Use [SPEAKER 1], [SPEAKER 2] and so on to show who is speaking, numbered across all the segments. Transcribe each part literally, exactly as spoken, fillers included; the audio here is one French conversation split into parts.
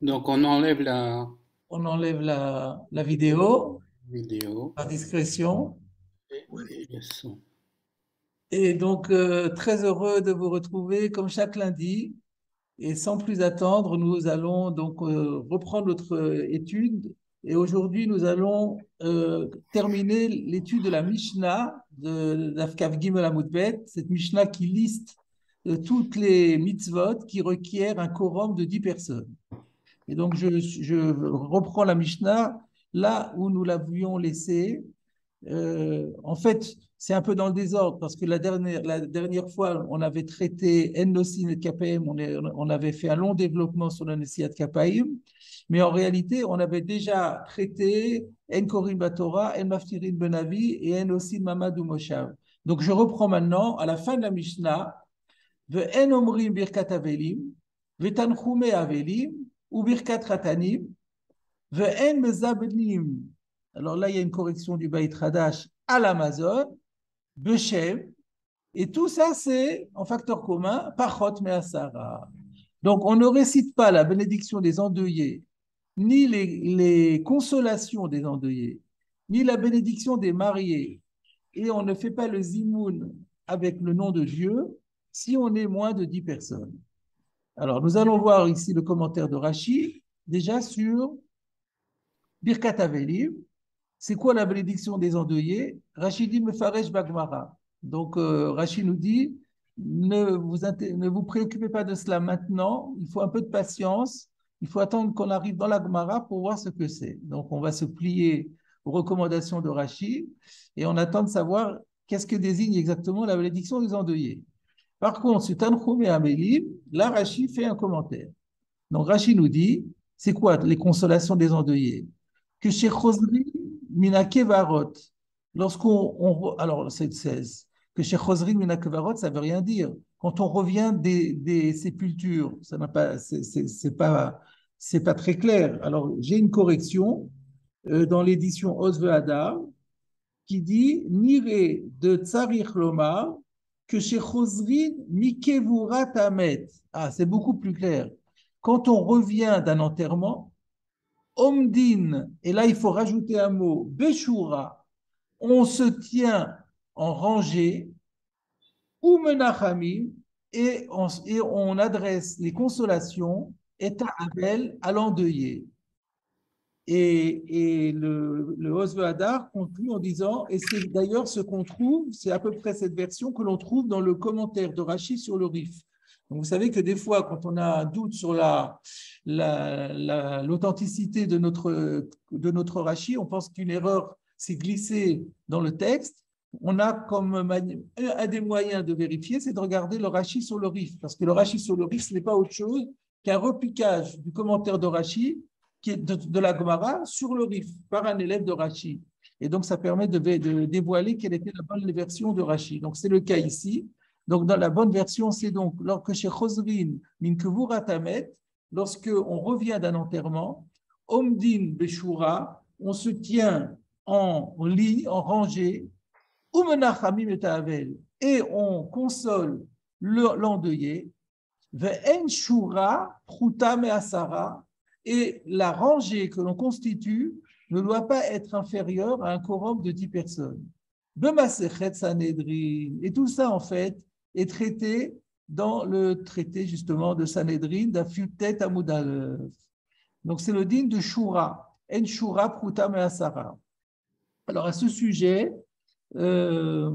[SPEAKER 1] Donc, on enlève la
[SPEAKER 2] On enlève la, la vidéo
[SPEAKER 1] vidéo
[SPEAKER 2] par discrétion.
[SPEAKER 1] et, et le son.
[SPEAKER 2] Et donc, euh, très heureux de vous retrouver comme chaque lundi. Et sans plus attendre, nous allons donc euh, reprendre notre euh, étude. Et aujourd'hui, nous allons euh, terminer l'étude de la Mishnah de d'Afkav Gimel Amud Bet, cette Mishnah qui liste euh, toutes les mitzvot qui requièrent un quorum de dix personnes. Et donc, je, je reprends la Mishnah là où nous l'avions laissée. Euh, en fait, c'est un peu dans le désordre parce que la dernière, la dernière fois, on avait traité Ennosin et K P M, on, est, on avait fait un long développement sur la Nessiat Kappaim, mais en réalité, on avait déjà traité En Korin Batora, En Maftirin Benavi et Ennosin Mamadou Moshav. Donc, je reprends maintenant à la fin de la Mishnah, Ve En Omrim Birkat Avelim, Ve Tanchume Avelim, ou Birkat Ratanim, Ve'en mezabnim. Alors là, il y a une correction du Beit Hadash à l'Amazon, Beshem, et tout ça, c'est en facteur commun, Pachot Me'asara. Donc, on ne récite pas la bénédiction des endeuillés, ni les, les consolations des endeuillés, ni la bénédiction des mariés, et on ne fait pas le zimoun avec le nom de Dieu si on est moins de dix personnes. Alors, nous allons voir ici le commentaire de Rashi, déjà sur Birkat Avelim. C'est quoi la bénédiction des endeuillés? Rachid dit Mefaresh Bagmara. Donc, euh, Rachid nous dit ne vous, ne vous préoccupez pas de cela maintenant, il faut un peu de patience, il faut attendre qu'on arrive dans la Gemara pour voir ce que c'est. Donc, on va se plier aux recommandations de Rachid et on attend de savoir qu'est-ce que désigne exactement la bénédiction des endeuillés. Par contre, sur Tanchum et Amélim, là, Rachid fait un commentaire. Donc, Rachid nous dit c'est quoi les consolations des endeuillés? Que chez Chosri Minakevarot, lorsqu'on. On, alors, c'est seize. Que chez Chosri Minakevarot, ça ne veut rien dire. Quand on revient des, des sépultures, ça n'a pas, c'est, c'est, c'est pas, c'est pas très clair. Alors, j'ai une correction euh, dans l'édition Osve Hadar qui dit Nire de Tsarich Lomar que chez Chosrin Mikevurat Amet. Ah, c'est beaucoup plus clair. Quand on revient d'un enterrement, Omdin, et là il faut rajouter un mot, Beshura, on se tient en rangée, ou Menachamim, et on, et on adresse les consolations, et Abel à l'endeuillé. Et, et le, le Osve Hadar conclut en disant, et c'est d'ailleurs ce qu'on trouve, c'est à peu près cette version que l'on trouve dans le commentaire de Rachid sur le Rif. Donc vous savez que des fois, quand on a un doute sur la, la, la, l'authenticité de notre, de notre Rachid, on pense qu'une erreur s'est glissée dans le texte. On a comme un des moyens de vérifier, c'est de regarder le Rachid sur le Rif, parce que le Rachid sur le Rif, ce n'est pas autre chose qu'un repiquage du commentaire de Rachid qui est de, de la Gemara sur le Rif par un élève de Rashi. Et donc, ça permet de, de dévoiler quelle était la bonne version de Rashi. Donc, c'est le cas ici. Donc, dans la bonne version, c'est donc lorsque chez Chosrin, min Ratamet, lorsque on revient d'un enterrement, Omdin Beshura, on se tient en ligne, en rangée, Umenachamim et Avel, et on console l'endeuillé, Ve'en Shura, Pruta Me'asara, et la rangée que l'on constitue ne doit pas être inférieure à un quorum de dix personnes. B'masechet Sanhedrin. Et tout ça, en fait, est traité dans le traité, justement, de Sanhedrin, d'Afutet Amoudalev. Donc, c'est le digne de Shura. En Shura Pruta Me'asara. Alors, à ce sujet, euh,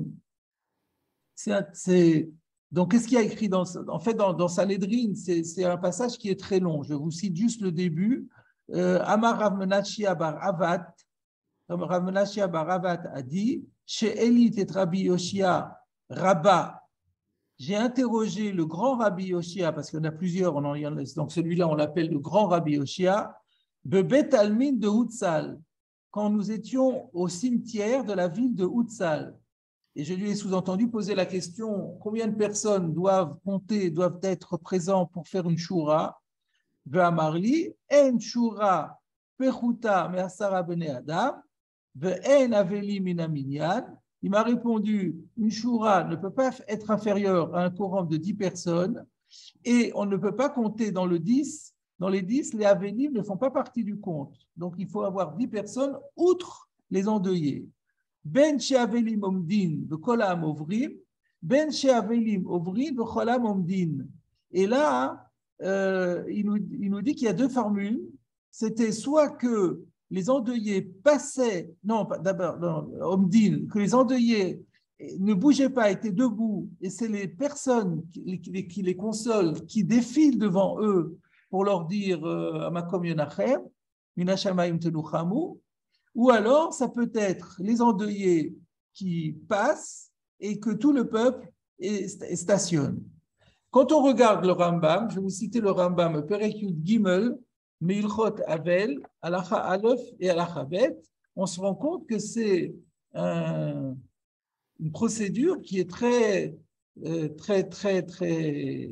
[SPEAKER 2] c'est. Donc, qu'est-ce qu'il y a écrit dans, en fait, dans, dans Sanhedrin? C'est, c'est un passage qui est très long. Je vous cite juste le début. Euh, Amar Rav Menachia bar Avat, Rav Menachia bar Avat a dit, chez Elit et Rabbi Yoshia Rabba, j'ai interrogé le grand Rabbi Yoshia, parce qu'il y en a plusieurs, on en, donc celui-là, on l'appelle le grand Rabbi Yoshia, Bebet Almin de Hutzal, quand nous étions au cimetière de la ville de Hutzal. Et je lui ai sous-entendu poser la question combien de personnes doivent compter, doivent être présents pour faire une shura? Ve'amarli, en shura pechuta me'asara bene adam, ve'en aveli mina minyan. Il m'a répondu une shura ne peut pas être inférieure à un quorum de dix personnes et on ne peut pas compter dans le dix Dans les dix, les Avelim ne font pas partie du compte. Donc, il faut avoir dix personnes outre les endeuillés. Ben she'avelim omdin v'kolam ovrim, ben she'avelim ovrim v'kolam omdin. Et là, euh, il, nous, il nous dit qu'il y a deux formules. C'était soit que les endeuillés passaient, non, d'abord, omdin, que les endeuillés ne bougeaient pas, étaient debout, et c'est les personnes qui, qui, qui les consolent, qui défilent devant eux pour leur dire Amakom Yonachem, Minashamayim Tenuchamu, ou alors ça peut être les endeuillés qui passent et que tout le peuple est, stationne. Quand on regarde le Rambam, je vais vous citer le Rambam, Perek Yud Gimel, Meilchot Avel, Alacha Aleph et Alacha Bet, on se rend compte que c'est un, une procédure qui est très, très, très, très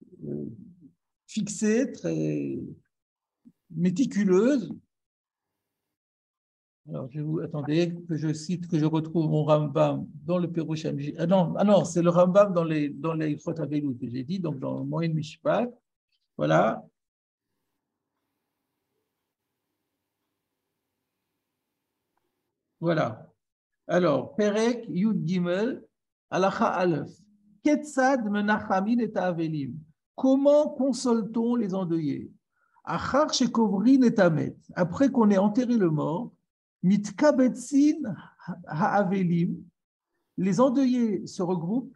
[SPEAKER 2] fixée, très méticuleuse. Alors, je vous attendez que je cite, que je retrouve mon Rambam dans le Perush Hamishpat. Ah non, ah non, c'est le Rambam dans les dans les Ilchot Avelut que j'ai dit, donc dans le Moed Mishpat. Voilà. Voilà. Alors, Perek Yud Gimel, Alacha Aleph. Ketzad menachamin et avelim. Comment console-t-on les endeuillés? Achar shekovrin et amet. Après qu'on ait enterré le mort, mitkabetsin ha'avelim. Les endeuillés se regroupent,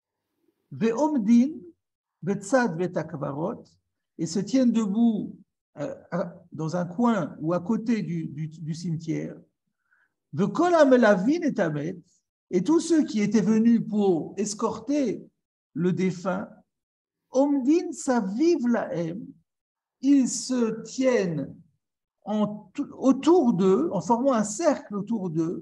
[SPEAKER 2] ve'omdin, betzad ve'takvarot, et se tiennent debout euh, dans un coin ou à côté du, du, du cimetière. Ve'kol ha'melavin et amet. Et tous ceux qui étaient venus pour escorter le défunt, Omdin saviv lahem, ils se tiennent en, autour d'eux, en formant un cercle autour d'eux,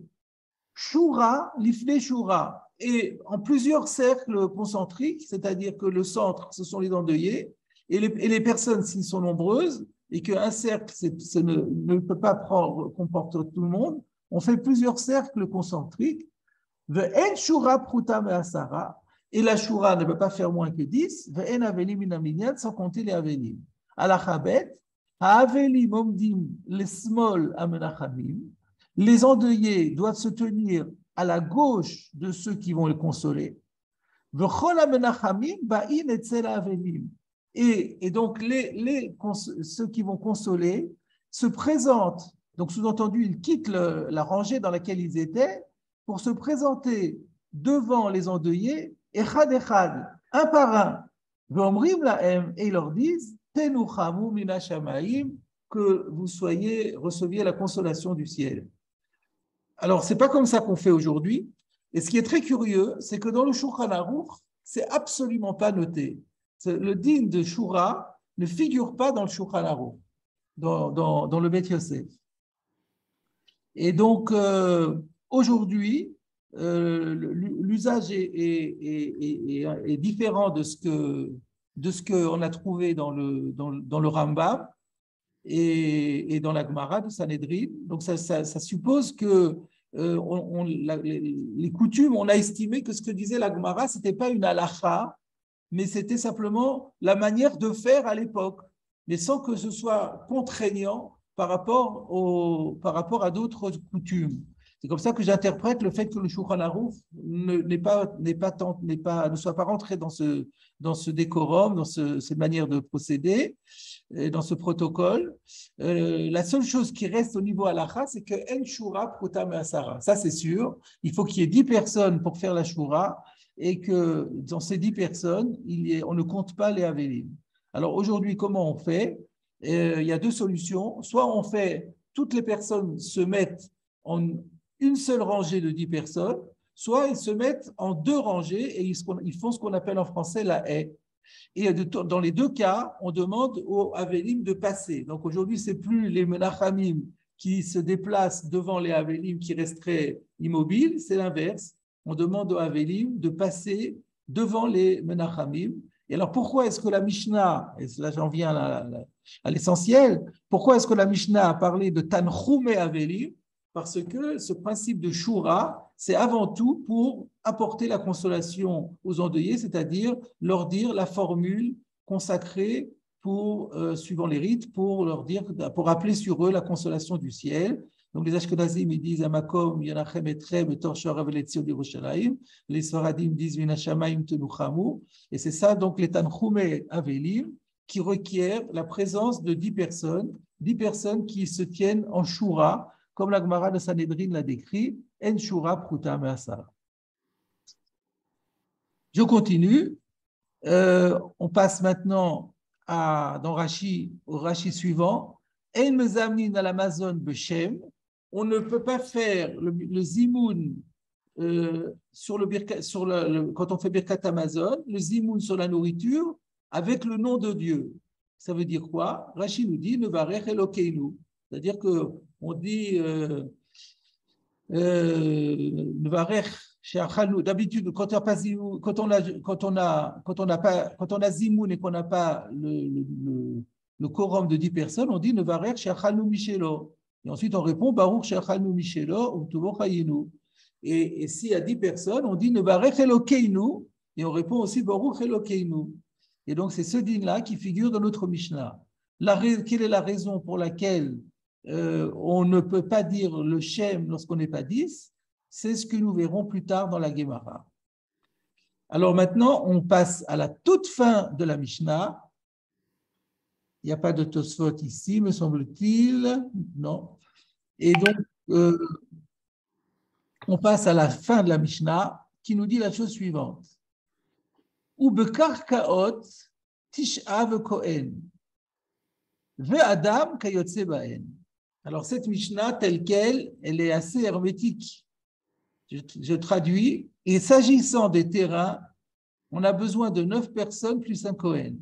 [SPEAKER 2] Shura, l'ifne Shura, et en plusieurs cercles concentriques, c'est-à-dire que le centre, ce sont les endeuillés, et les, et les personnes, s'ils sont nombreuses, et qu'un cercle ça ne, ne peut pas prendre, comporter tout le monde, on fait plusieurs cercles concentriques. Ve'en shura pruta me'asara, et la shura ne peut pas faire moins que dix, ve'en avelim min aminyan, sans compter les avelim. Alachabet, ha'avelim omdim lesmol amenachamim, les endeuillés doivent se tenir à la gauche de ceux qui vont les consoler. V'chol amenachamim ba'in etzel avelim, et, et donc les, les, ceux qui vont consoler se présentent, donc sous-entendu, ils quittent le, la rangée dans laquelle ils étaient, pour se présenter devant les endeuillés, echad echad, un par un, v'omrim lahem, et ils leur disent, tenuchamu mina shamayim, que vous soyez, receviez la consolation du ciel. Alors, c'est pas comme ça qu'on fait aujourd'hui, et ce qui est très curieux, c'est que dans le Shulchan Aruch, c'est absolument pas noté. Le din de Shura ne figure pas dans le Shulchan Aruch, dans, dans, dans le Beth Yosef. Et donc, euh, aujourd'hui, euh, l'usage est, est, est, est, est différent de ce que de ce qu'on a trouvé dans le, dans, dans le Rambam et, et dans la Gemara de Sanhedrin. Donc, ça, ça, ça suppose que euh, on, on, la, les, les coutumes, on a estimé que ce que disait la Gemara, ce n'était pas une halakha, mais c'était simplement la manière de faire à l'époque, mais sans que ce soit contraignant par rapport, au, par rapport à d'autres coutumes. C'est comme ça que j'interprète le fait que le Shulchan Aruch n'est pas, n'est pas, n'est pas, ne soit pas rentré dans ce, dans ce décorum, dans ce, cette manière de procéder, dans ce protocole. Euh, la seule chose qui reste au niveau halakha, c'est que en shura pruta me'asara. Ça, c'est sûr. Il faut qu'il y ait dix personnes pour faire la shura et que dans ces dix personnes, il y ait, on ne compte pas les avelim. Alors aujourd'hui, comment on fait? Euh, il y a deux solutions. Soit on fait, toutes les personnes se mettent en une seule rangée de dix personnes, soit ils se mettent en deux rangées et ils font ce qu'on appelle en français la haie. Et dans les deux cas, on demande aux Avelim de passer. Donc aujourd'hui, ce n'est plus les Menachamim qui se déplacent devant les Avelim qui resteraient immobiles, c'est l'inverse. On demande aux Avelim de passer devant les Menachamim. Et alors pourquoi est-ce que la Mishnah, et là j'en viens à, à l'essentiel, pourquoi est-ce que la Mishnah a parlé de Tanchum et Avelim? Parce que ce principe de Shura, c'est avant tout pour apporter la consolation aux endeuillés, c'est-à-dire leur dire la formule consacrée pour, euh, suivant les rites, pour leur dire, pour appeler sur eux la consolation du ciel. Donc les Ashkenazim ils disent Amakom Yanachem Etrem Etor Shorav Letzion Yerushalayim. Les Sfaradim disent Minashamayim Tenuchamu. Et c'est ça donc les Tanchumei Avelim qui requièrent la présence de dix personnes, dix personnes qui se tiennent en Shura, comme la Gemara de Sanhedrin l'a décrit, En Shura Pruta Me'asara. Je continue. Euh, on passe maintenant à, dans Rashi, au Rashi suivant. En mezamnin al Amazon beshem. On ne peut pas faire le, le zimoun euh, sur le, birka, sur le, le quand on fait Birkat Amazon, le zimoun sur la nourriture avec le nom de Dieu. Ça veut dire quoi? Rashi nous dit Nevarech Elokeinu. C'est-à-dire que on dit euh, euh, Nevarech. D'habitude, quand on a pas quand on a quand on a quand on n'a pas quand on a zimoun et qu'on n'a pas le, le, le, le quorum de dix personnes, on dit Nevarech she'achalnu michelo. Et ensuite on répond Baruch she'achalnu michelo u'tuvo chayinu. Et, et s'il y a dix personnes, on dit Nevarech Elokeinu et on répond aussi Baruch Elokeinu. Et donc c'est ce din-là qui figure dans notre Mishnah. La, quelle est la raison pour laquelle euh, on ne peut pas dire le Shem lorsqu'on n'est pas dix? C'est ce que nous verrons plus tard dans la Gemara. Alors maintenant, on passe à la toute fin de la Mishnah. Il n'y a pas de Tosfot ici, me semble-t-il. Non. Et donc, euh, on passe à la fin de la Mishnah qui nous dit la chose suivante. Ubekarkaot tish'av kohen ve'adam kayotze ba'en. Alors cette Mishnah telle qu'elle, elle est assez hermétique. Je, je traduis. Et s'agissant des terrains, on a besoin de neuf personnes plus un Kohen.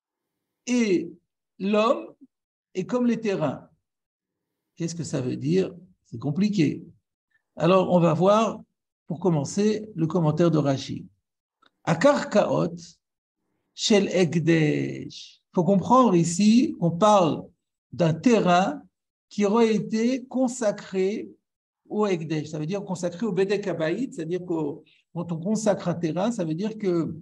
[SPEAKER 2] Et l'homme est comme les terrains. Qu'est-ce que ça veut dire? C'est compliqué. Alors, on va voir, pour commencer, le commentaire de Rashi. Akarkaot shel Ekdesh. Il faut comprendre ici qu'on parle d'un terrain qui aurait été consacré au Ekdesh, ça veut dire consacré au Bedek Habayit, c'est-à-dire que quand on consacre un terrain, ça veut dire que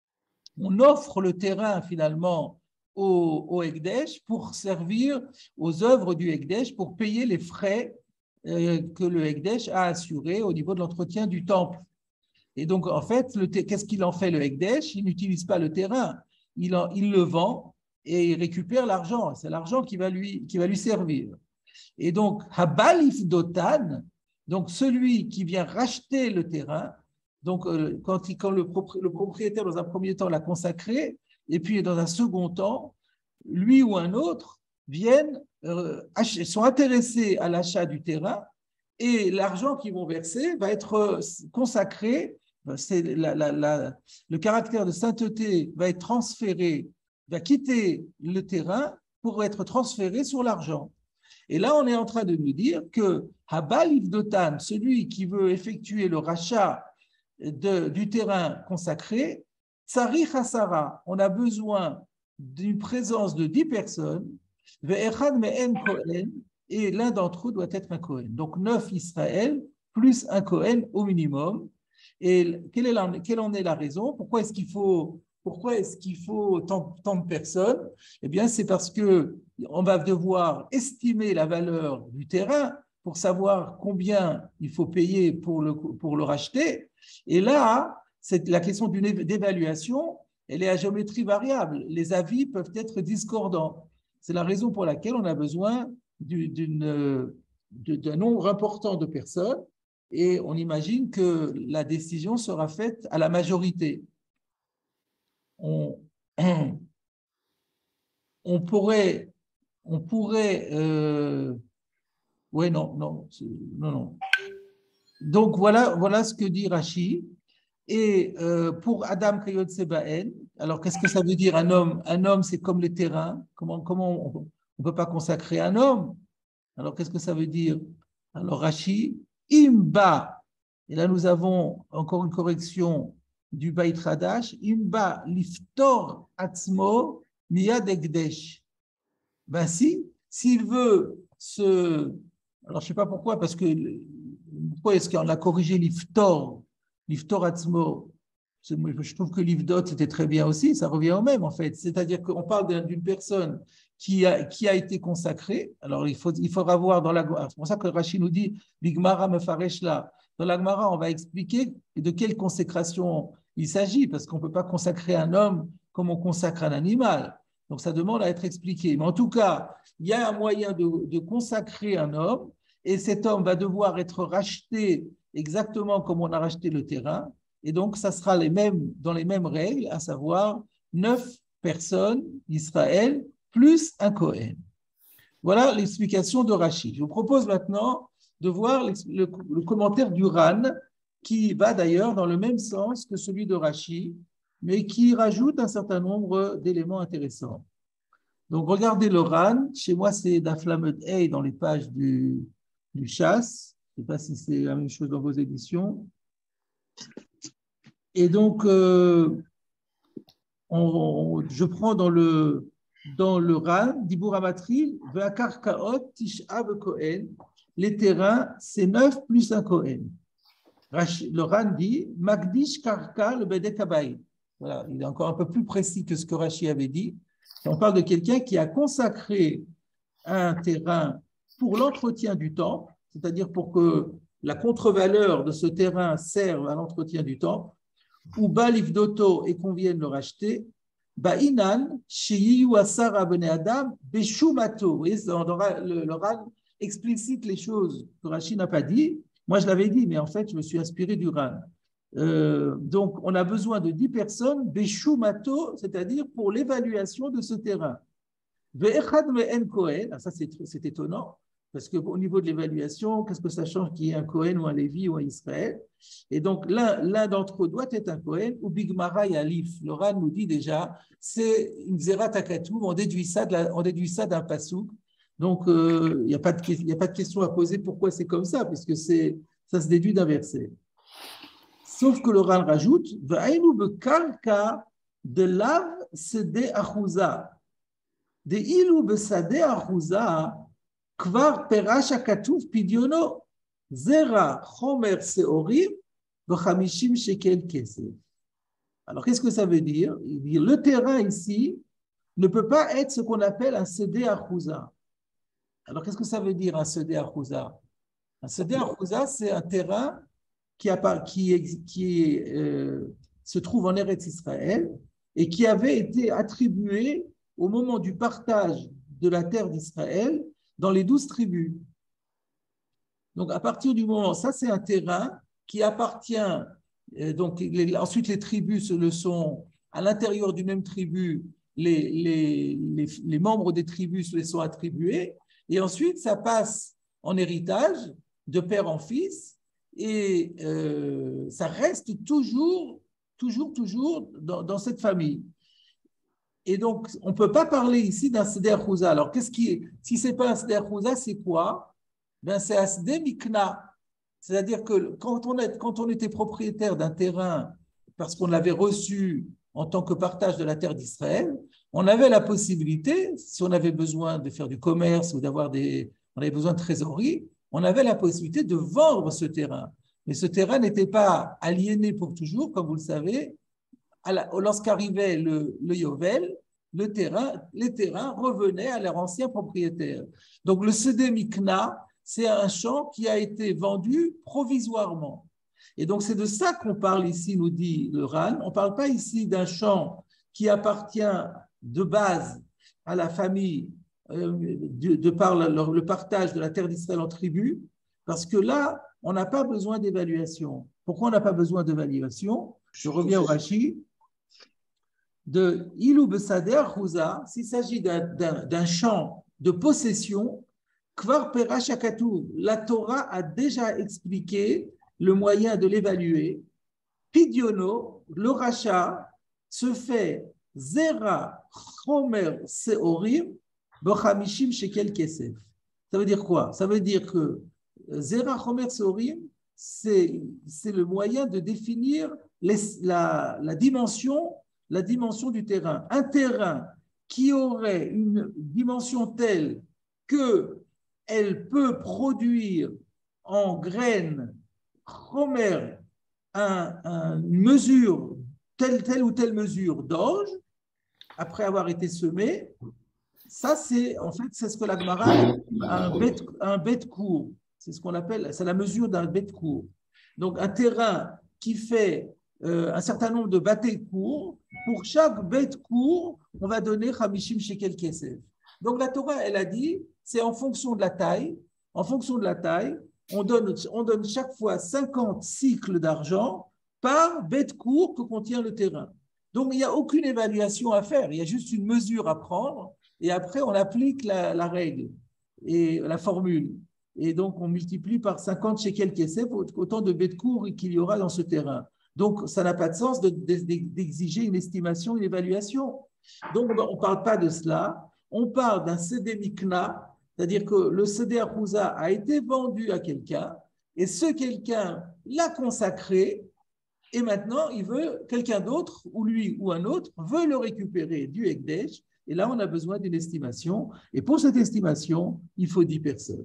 [SPEAKER 2] on offre le terrain finalement au, au Ekdesh pour servir aux œuvres du Ekdesh, pour payer les frais euh, que le Ekdesh a assurés au niveau de l'entretien du temple. Et donc en fait, le, qu'est-ce qu'il en fait le Ekdesh? Il n'utilise pas le terrain, il, en, il le vend et il récupère l'argent. C'est l'argent qui va lui, qui va lui servir. Et donc Habalif Dotan, donc celui qui vient racheter le terrain, donc euh, quand, il, quand le, propri, le propriétaire dans un premier temps l'a consacré, et puis dans un second temps, lui ou un autre viennent, euh, ach- sont intéressés à l'achat du terrain, et l'argent qu'ils vont verser va être consacré, c'est la, la, la, le caractère de sainteté va être transféré, va quitter le terrain pour être transféré sur l'argent. Et là, on est en train de nous dire que Habal Ivdotan, celui qui veut effectuer le rachat de, du terrain consacré, Tsari Hassara, on a besoin d'une présence de dix personnes, Ve'echad me'en Kohen, et l'un d'entre eux doit être un Kohen. Donc neuf Israël plus un Kohen au minimum. Et quelle, est la, quelle en est la raison? Pourquoi est-ce qu'il faut, pourquoi est-ce qu'il faut tant, tant de personnes? Eh bien, c'est parce que on va devoir estimer la valeur du terrain pour savoir combien il faut payer pour le, pour le racheter. Et là, c'est la question d'une d'évaluation, elle est à géométrie variable. Les avis peuvent être discordants. C'est la raison pour laquelle on a besoin d'une, d'un nombre important de personnes et on imagine que la décision sera faite à la majorité. On, on pourrait, on pourrait, euh, oui, non, non, non, non. Donc voilà, voilà ce que dit Rashi. Et euh, pour Adam Kayot Sebaen, alors qu'est-ce que ça veut dire un homme? Un homme, c'est comme les terrains. Comment, comment on ne peut pas consacrer un homme? Alors qu'est-ce que ça veut dire? Alors Rashi, Imba, et là nous avons encore une correction du Beit Hadash, Imba liftor atzmo miyad ekdesh. Ben si, s'il veut se... Alors je ne sais pas pourquoi, parce que pourquoi est-ce qu'on a corrigé liftor, liftor atzmo? je trouve que l'Ivdot, c'était très bien aussi, ça revient au même en fait. C'est-à-dire qu'on parle d'une personne qui a, qui a été consacrée. Alors, il, faut, il faudra voir dans la... C'est pour ça que Rachid nous dit, Bigmara me faresh là. Dans la Gemara, on va expliquer de quelle consécration il s'agit, parce qu'on ne peut pas consacrer un homme comme on consacre un animal. Donc, ça demande à être expliqué. Mais en tout cas, il y a un moyen de, de consacrer un homme, et cet homme va devoir être racheté exactement comme on a racheté le terrain. Et donc, ça sera les mêmes, dans les mêmes règles, à savoir neuf personnes d'Israël plus un Kohen. Voilà l'explication de Rashi. Je vous propose maintenant de voir le, le commentaire du Ran, qui va d'ailleurs dans le même sens que celui de Rashi, mais qui rajoute un certain nombre d'éléments intéressants. Donc, regardez le Ran. Chez moi, c'est d'Aflamed Hay dans les pages du, du Chasse. Je ne sais pas si c'est la même chose dans vos éditions. Et donc, euh, on, on, je prends dans le, dans le Ran, Dibur Amatril, Ve'akar Kaot, Tish'av Kohen, les terrains, c'est neuf plus un Kohen. Le Ran dit, Magdish Karka, le Bedek Abayit. Voilà, il est encore un peu plus précis que ce que Rashi avait dit. On parle de quelqu'un qui a consacré un terrain pour l'entretien du temple, c'est-à-dire pour que la contre-valeur de ce terrain serve à l'entretien du temple, ou Balif Doto et qu'on vienne le racheter, Ba'inan, Sheyiu Asara Bene Adam, Beshumato. Vous voyez, le, le Ran explicite les choses que Rashi n'a pas dit. Moi, je l'avais dit, mais en fait, je me suis inspiré du Ran. Euh, donc, on a besoin de dix personnes, Beshumato, c'est-à-dire pour l'évaluation de ce terrain. Ve'echad me'en Kohen, ça c'est, c'est étonnant, parce qu'au niveau de l'évaluation, qu'est-ce que ça change qu'il y ait un Kohen ou un Lévi ou un Israël? Et donc, l'un, l'un d'entre eux doit être un Kohen, ou Bigmara et Alif. Le Ran nous dit déjà, c'est une Zerat Akatou, on déduit ça, de la, on déduit ça d'un pasouk. Donc, il euh, n'y a, a pas de question à poser pourquoi c'est comme ça, puisque c'est, ça se déduit d'un verset. Sauf que le Ran rajoute, Va'ainu bekarka de lav sede achouza. De ilu besade achouza, kvar perash akatouf pidiono, zera chomer seorim, v'chamishim shekel kesef. Alors, qu'est-ce que ça veut dire? Il dit, le terrain ici ne peut pas être ce qu'on appelle un sede achouza. Alors, qu'est-ce que ça veut dire un sede achouza? Un sede achouza, c'est un terrain qui, a, qui, qui euh, se trouve en Eretz Israël et qui avait été attribué au moment du partage de la terre d'Israël dans les douze tribus. Donc, à partir du moment, ça c'est un terrain qui appartient, euh, donc les, ensuite les tribus le sont, à l'intérieur d'une même tribu, les, les, les, les membres des tribus se les sont attribués, et ensuite ça passe en héritage de père en fils, et euh, ça reste toujours, toujours, toujours dans, dans cette famille. Et donc, on ne peut pas parler ici d'un Seder Chouza. Alors, qu'est-ce qui est, si ce n'est pas un Seder Chouza, c'est quoi? Ben, c'est un Seder Mikna. C'est-à-dire que quand on, est, quand on était propriétaire d'un terrain, parce qu'on l'avait reçu en tant que partage de la terre d'Israël, on avait la possibilité, si on avait besoin de faire du commerce ou d'avoir des, on avait besoin de trésorerie, on avait la possibilité de vendre ce terrain. Mais ce terrain n'était pas aliéné pour toujours, comme vous le savez. Lorsqu'arrivait le, le Yovel, le terrain, les terrains revenaient à leur ancien propriétaire. Donc le Sede Mikna, c'est un champ qui a été vendu provisoirement. Et donc c'est de ça qu'on parle ici, nous dit le Ran. On ne parle pas ici d'un champ qui appartient de base à la famille euh, de, de par le, le partage de la terre d'Israël en tribus, parce que là, on n'a pas besoin d'évaluation. Pourquoi on n'a pas besoin d'évaluation? Je reviens au Rashi. De Ilou Besader Chouza, s'il s'agit d'un, d'un, d'un champ de possession, Kvar Perash Akatou, la Torah a déjà expliqué le moyen de l'évaluer. Pidiono, le rachat, se fait Zera Chomer Seorim Bochamishim Shekel Kesef. Ça veut dire quoi? Ça veut dire que Zera Chomer Seorim, c'est, c'est le moyen de définir les, la, la dimension la dimension du terrain. Un terrain qui aurait une dimension telle qu'elle peut produire en graines chomer un, un, une mesure telle, telle ou telle mesure d'orge, après avoir été semé, ça, c'est en fait, c'est ce que la Gemara appelle un bête, un bête court. C'est ce qu'on appelle, c'est la mesure d'un bête court. Donc, un terrain qui fait euh, un certain nombre de bâtés courts, pour chaque bête court, on va donner Hamishim Shekel Kesef. Donc, la Torah, elle a dit, c'est en fonction de la taille, en fonction de la taille, on donne, on donne chaque fois cinquante cycles d'argent par bête court que contient le terrain. Donc, il n'y a aucune évaluation à faire, il y a juste une mesure à prendre et après, on applique la, la règle et la formule. Et donc, on multiplie par cinquante shekels kesef, autant de bêtes courts qu'il y aura dans ce terrain. Donc, ça n'a pas de sens de, de, d'exiger une estimation, une évaluation. Donc, on ne parle pas de cela. On parle d'un cédé mikna, c'est-à-dire que le cédé akouza a été vendu à quelqu'un et ce quelqu'un l'a consacré et maintenant, il veut, quelqu'un d'autre, ou lui ou un autre, veut le récupérer du Ekdesh. Et là, on a besoin d'une estimation. Et pour cette estimation, il faut dix personnes.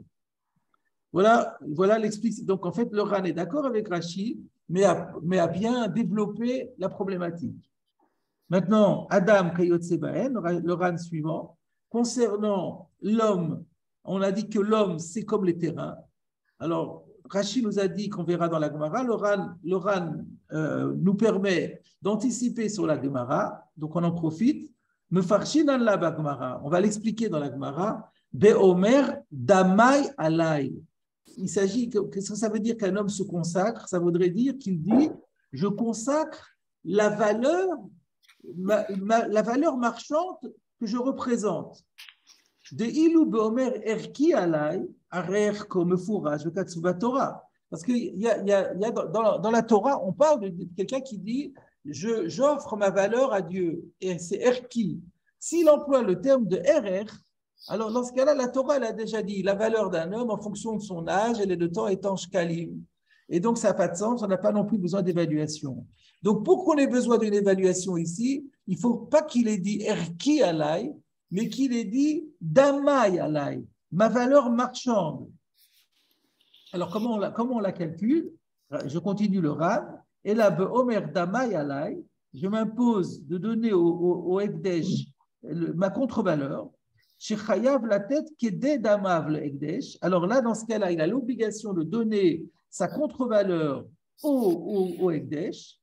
[SPEAKER 2] Voilà, voilà l'explication. Donc, en fait, le Ran est d'accord avec Rashi, mais a, mais a bien développé la problématique. Maintenant, Adam Kayot Sebaen, le Ran suivant, concernant l'homme, on a dit que l'homme, c'est comme les terrains. Alors, Rashi nous a dit qu'on verra dans la Gemara. Le Ran, le Ran euh, nous permet d'anticiper sur la Gemara, donc on en profite. Mefarshinan la Gemara, on va l'expliquer dans la Gemara. Beomer damai alai. Il s'agit, qu'est-ce que ça veut dire qu'un homme se consacre? Ça voudrait dire qu'il dit, je consacre la valeur, ma, ma, la valeur marchande que je représente. De ilu beomer erki alai, arer comme fourrage, katsuba Torah. Parce qu'il y a, il y a, il y a dans, dans la Torah, on parle de quelqu'un qui dit, je, j'offre ma valeur à Dieu. Et c'est erki. S'il emploie le terme de erer, alors dans ce cas-là, la Torah elle a déjà dit la valeur d'un homme en fonction de son âge et de temps étant shkalim. Et donc ça n'a pas de sens, on n'a pas non plus besoin d'évaluation. Donc pour qu'on ait besoin d'une évaluation ici, il ne faut pas qu'il ait dit erki alai, mais qu'il ait dit damai alai, ma valeur marchande. Alors comment on la, comment on la calcule? Je continue le Ran. Et là, beomer damai alai, je m'impose de donner au, au, au Ekdesh ma contre-valeur. Chez Chayav la tête qui est des damav le Ekdesh. Alors là, dans ce cas-là, il a l'obligation de donner sa contre-valeur au, au, au Ekdesh.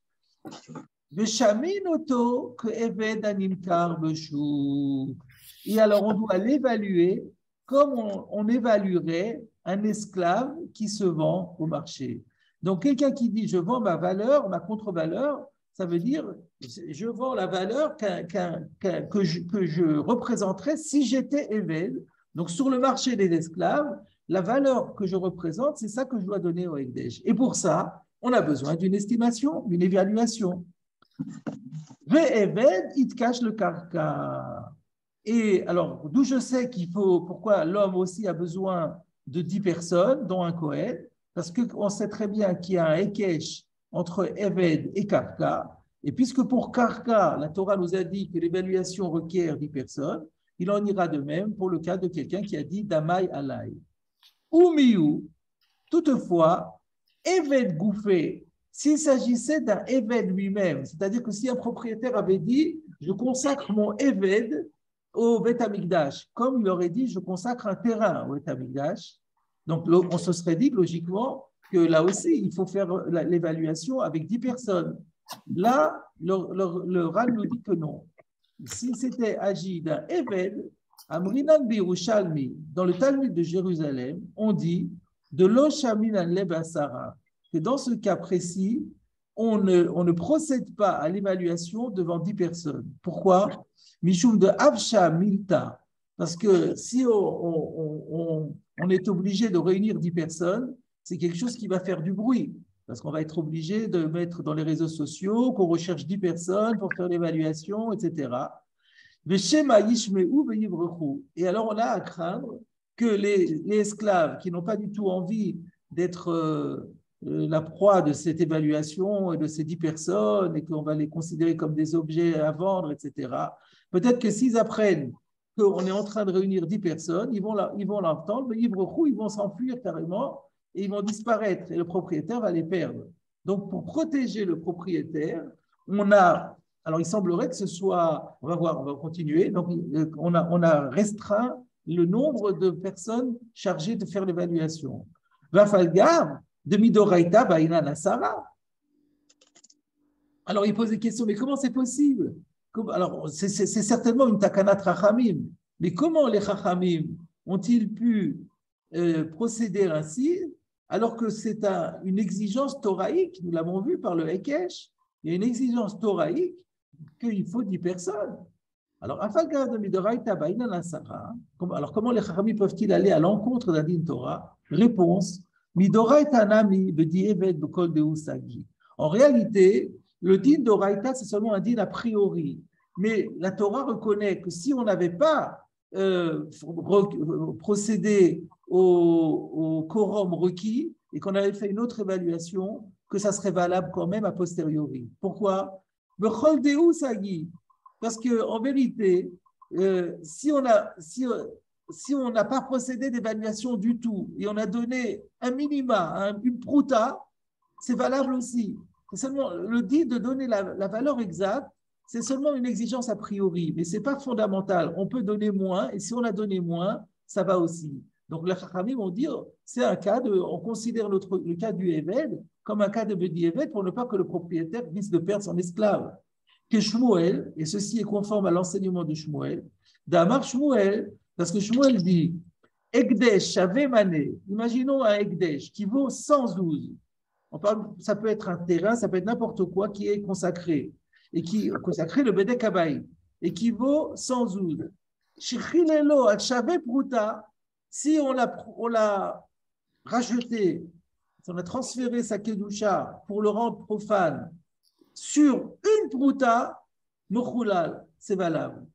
[SPEAKER 2] Veshaminoto que Eved animkar beshuk. Et alors, on doit l'évaluer comme on, on évaluerait un esclave qui se vend au marché. Donc, quelqu'un qui dit je vends ma valeur, ma contre-valeur, ça veut dire je vends la valeur qu'un, qu'un, qu'un, que, je, que je représenterais si j'étais Eved. Donc, sur le marché des esclaves, la valeur que je représente, c'est ça que je dois donner au Ekdesh. Et pour ça, on a besoin d'une estimation, d'une évaluation. Ve-Eved, il te cache le karka. Et alors, d'où je sais qu'il faut, pourquoi l'homme aussi a besoin de dix personnes, dont un Kohen, parce qu'on sait très bien qu'il y a un Ekesh entre Eved et Karka. Et puisque pour Karka, la Torah nous a dit que l'évaluation requiert dix personnes, il en ira de même pour le cas de quelqu'un qui a dit Damai Alai. Ou Miou, toutefois, Eved Gouffé, s'il s'agissait d'un Eved lui-même, c'est-à-dire que si un propriétaire avait dit je consacre mon Eved au Beth Amikdash, comme il aurait dit je consacre un terrain au Beth Amikdash, donc on se serait dit logiquement que là aussi il faut faire l'évaluation avec dix personnes. Là, le, le, le Ran nous dit que non. S'il s'était agi d'un Eved, Amrinan Birushalmi, dans le Talmud de Jérusalem, on dit de l'Oshaminan Lebasara, que dans ce cas précis, on ne, on ne procède pas à l'évaluation devant dix personnes. Pourquoi? Mishum de Avsha Milta, parce que si on, on, on, on est obligé de réunir dix personnes, c'est quelque chose qui va faire du bruit, parce qu'on va être obligé de mettre dans les réseaux sociaux qu'on recherche dix personnes pour faire l'évaluation, et cetera. Et alors on a à craindre que les, les esclaves qui n'ont pas du tout envie d'être euh, la proie de cette évaluation et de ces dix personnes et qu'on va les considérer comme des objets à vendre, et cetera. Peut-être que s'ils apprennent qu'on est en train de réunir dix personnes, ils vont, la, ils vont l'entendre, mais ils vont s'enfuir carrément et ils vont disparaître et le propriétaire va les perdre. Donc, pour protéger le propriétaire, on a, alors il semblerait que ce soit, on va voir, on va continuer, donc on a, on a restreint le nombre de personnes chargées de faire l'évaluation. Vafalgar, de Midoraita, Baïna Nasara. Alors il pose des questions, mais comment c'est possible? Alors c'est certainement une takanat Chachamim, mais comment les Chachamim ont-ils pu euh, procéder ainsi alors que c'est un, une exigence thoraïque, nous l'avons vu par le Hekesh, il y a une exigence thoraïque qu'il faut dix personnes. Alors, alors comment les Chachamim peuvent-ils aller à l'encontre d'un din Torah? Réponse, en réalité, le din d'Oraita, c'est seulement un din a priori. Mais la Torah reconnaît que si on n'avait pas euh, procédé au, au quorum requis et qu'on avait fait une autre évaluation, que ça serait valable quand même a posteriori. Pourquoi? Parce qu'en vérité, euh, si on a, si, si on n'a pas procédé d'évaluation du tout et on a donné un minima, un, une prouta, c'est valable aussi. C'est seulement le dit de donner la, la valeur exacte, c'est seulement une exigence a priori, mais ce n'est pas fondamental. On peut donner moins et si on a donné moins, ça va aussi. Donc les Chachamim vont dire, c'est un cas de, on considère notre, le cas du Eved comme un cas de Bedi Eved pour ne pas que le propriétaire risque de perdre son esclave. Que Shmuel, et ceci est conforme à l'enseignement de Shmuel, d'Amar Shmuel, parce que Shmuel dit, Ekdesh, Shavemane, imaginons un Ekdesh qui vaut cent douze. On parle, ça peut être un terrain, ça peut être n'importe quoi qui est consacré, et qui est consacré le Bedek Habaï, et qui vaut cent douze. Shechilelo, Shave Pruta, si on l'a, on l'a racheté, si on a transféré sa Kedusha pour le rendre profane, sur une prouta, mochulal, c'est valable.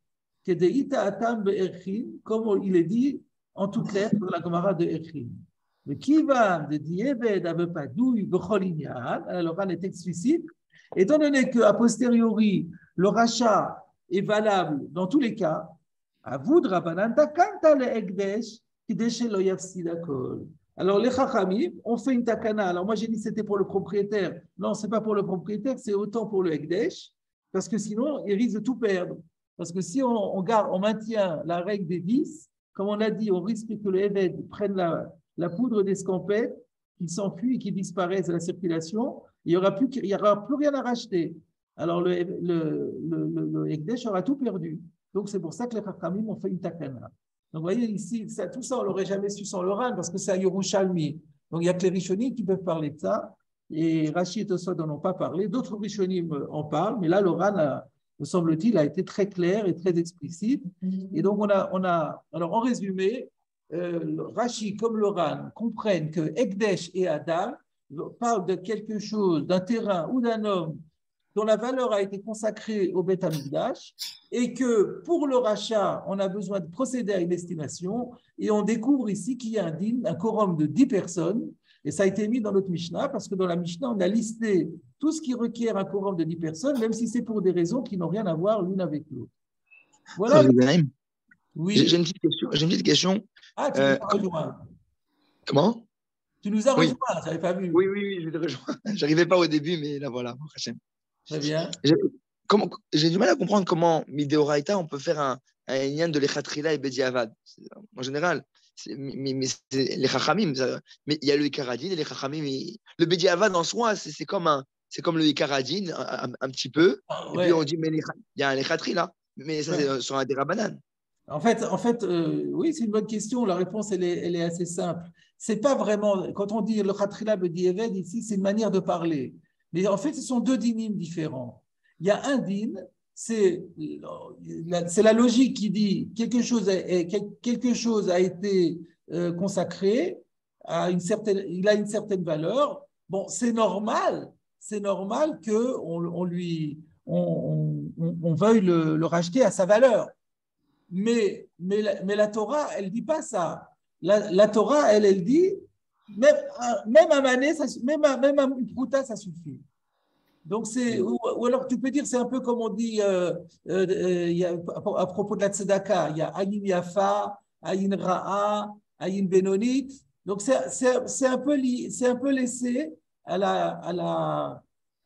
[SPEAKER 2] Comme il est dit en toutes lettres dans la Gemara de Echin. Le kivan de Dieved avepadouy becholinyan, alors on est explicite, étant donné qu'à posteriori, le rachat est valable dans tous les cas, à vous de Rabbananta, kanta le ekdesh, kidesh lo yafsid akol. Alors, les Chachamim ont fait une takana. Alors, moi, j'ai dit que c'était pour le propriétaire. Non, ce n'est pas pour le propriétaire, c'est autant pour le Ekdesh, parce que sinon, il risque de tout perdre. Parce que si on, on, garde, on maintient la règle des dix, comme on a dit, on risque que le Eved prenne la, la poudre d'escampette, qu'il s'enfuit et qu'il disparaisse de la circulation, il n'y aura, plus, il y aura plus rien à racheter. Alors, le, le, le, le, le Ekdesh aura tout perdu. Donc, c'est pour ça que les Chachamim ont fait une takana. Donc, vous voyez, ici, ça, tout ça, on ne l'aurait jamais su sans le Ran, parce que c'est à Yerushalmi. Donc, il n'y a que les Rishonim qui peuvent parler de ça, et Rashi et Tosfot n'en ont pas parlé. D'autres Rishonim en parlent, mais là, le Ran, a, me semble-t-il, a été très clair et très explicite. Et donc, on a, on a alors, en résumé, euh, Rashi comme le Ran comprennent que Ekdesh et Adam parlent de quelque chose, d'un terrain ou d'un homme dont la valeur a été consacrée au Beth Amikdash, et que pour le rachat, on a besoin de procéder à une estimation, et on découvre ici qu'il y a un din, un quorum de dix personnes, et ça a été mis dans notre Mishnah, parce que dans la Mishnah, on a listé tout ce qui requiert un quorum de dix personnes, même si c'est pour des raisons qui n'ont rien à voir l'une avec l'autre. Voilà.
[SPEAKER 3] Oui. J'ai une petite question. J'ai une petite question.
[SPEAKER 2] Ah, tu nous as rejoint.
[SPEAKER 3] Comment?
[SPEAKER 2] Tu nous as
[SPEAKER 3] oui.
[SPEAKER 2] rejoint, je n'avais pas vu.
[SPEAKER 3] Oui, oui, oui, je te rejoins. Je n'arrivais pas au début, mais là, voilà.
[SPEAKER 2] Très bien.
[SPEAKER 3] J'ai du mal à comprendre comment, Mideoraita, on peut faire un, un lien de l'Echatrila et Bediavad. En général, mais, mais les Chachamim, mais il y a le Ikaradin et les Chachamim. Le Bediavad en soi, c'est comme, un, comme le Ikaradin, un, un, un petit peu. Ah, ouais. Et puis on dit, mais il y a un Echatrila. Mais ça, ouais. C'est sur un Derabanan.
[SPEAKER 2] En fait, en fait euh, oui, c'est une bonne question. La réponse, elle est, elle est assez simple. C'est pas vraiment, quand on dit le Chatrila Bediavad, ici, c'est une manière de parler. Mais en fait, ce sont deux dynimes différents. Il y a un din, c'est la logique qui dit quelque chose a, quelque chose a été euh, consacré, à une certaine, il a une certaine valeur. Bon, c'est normal, c'est normal qu'on on lui, on, on, on veuille le, le racheter à sa valeur. Mais, mais, la, mais la Torah, elle ne dit pas ça. La, la Torah, elle, elle dit, même, même un mané, ça, même, même un prouta, ça suffit. Donc, c'est, ou, ou alors tu peux dire, c'est un peu comme on dit euh, euh, y a, à, à propos de la tzedaka, il y a Ayin Yafa, Ayin Ra'a, Ayin Benonit. Donc, c'est, c'est, c'est, un peu li, c'est un peu laissé à la, à la,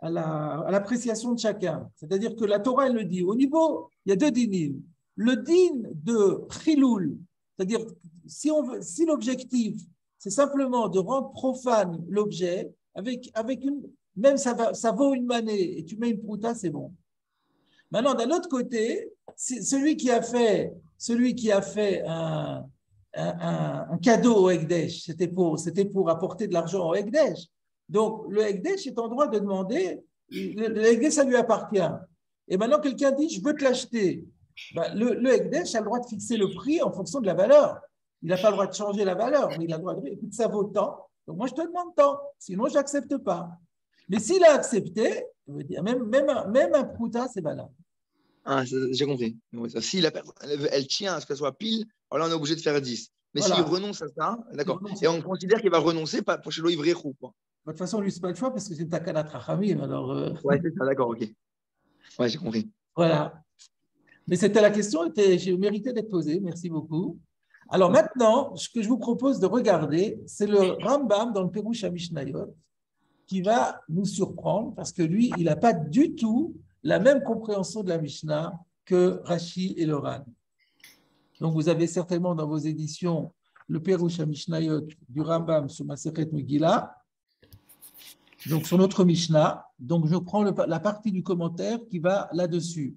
[SPEAKER 2] à la, à l'appréciation de chacun. C'est-à-dire que la Torah, elle le dit. Au niveau, il y a deux dinim. Le din de chiloul, c'est-à-dire si, on veut, si l'objectif, c'est simplement de rendre profane l'objet, avec, avec une, même ça, va, ça vaut une manée et tu mets une prouta, c'est bon. Maintenant, d'un autre côté, celui qui a fait, celui qui a fait un, un, un, un cadeau au Ekdesh, c'était pour, c'était pour apporter de l'argent au Ekdesh. Donc, le Ekdesh est en droit de demander, le, le Ekdesh, ça lui appartient. Et maintenant, quelqu'un dit, je veux te l'acheter. Ben, le, le Ekdesh a le droit de fixer le prix en fonction de la valeur. Il n'a pas le droit de changer la valeur, mais il a le droit de dire, écoute, ça vaut tant, donc moi, je te demande tant, sinon, je n'accepte pas. Mais s'il a accepté, je veux dire, même, même, même un prouta, c'est valable.
[SPEAKER 3] Ah, j'ai compris. Si la personne, elle, elle tient à ce qu'elle soit pile, alors là, on est obligé de faire dix. Mais voilà. S'il renonce à ça, d'accord. Et on considère qu'il va renoncer pas pour chez l'Oivréchou, quoi.
[SPEAKER 2] De toute façon, lui, ce n'est pas le choix parce que c'est Takanat Rachamim. Alors. Euh...
[SPEAKER 3] Ouais, c'est ça, d'accord, ok. Ouais, j'ai compris.
[SPEAKER 2] Voilà. Mais c'était la question, était, j'ai mérité d'être posée. Merci beaucoup. Alors maintenant, ce que je vous propose de regarder, c'est le Rambam dans le Perush HaMishnayot qui va nous surprendre parce que lui, il n'a pas du tout la même compréhension de la Mishnah que Rashi et le Ran. Donc, vous avez certainement dans vos éditions le Perush HaMishnayot du Rambam sur Masechet Megillah, donc sur notre Mishnah. Donc, je prends le, la partie du commentaire qui va là-dessus.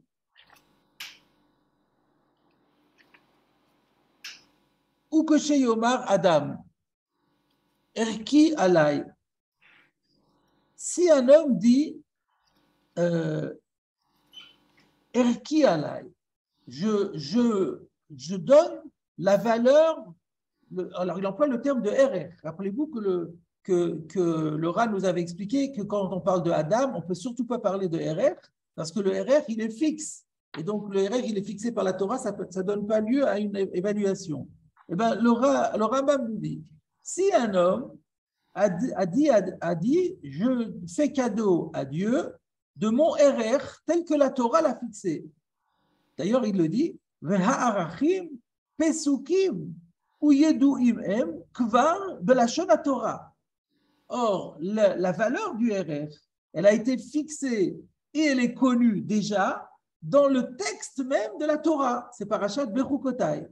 [SPEAKER 2] Ou que chez Yomar Adam, Erki Alay. Si un homme dit euh, Erki Alay, je, je, je donne la valeur, le, alors il emploie le terme de R R. Rappelez-vous que le, que, que le Ran nous avait expliqué que quand on parle de Adam, on ne peut surtout pas parler de R R, parce que le R R, il est fixe. Et donc, le R R, il est fixé par la Torah, ça ne donne pas lieu à une évaluation. Eh bien, le, le Rambam nous dit, si un homme a dit, a, dit, a dit, je fais cadeau à Dieu de mon R R tel que la Torah l'a fixé. D'ailleurs, il le dit, V'ha'arachim pesukim ou yedu'im em kvar belashon Torah. Or, la, la valeur du R R, elle a été fixée et elle est connue déjà dans le texte même de la Torah. C'est Parashat Bechukotai.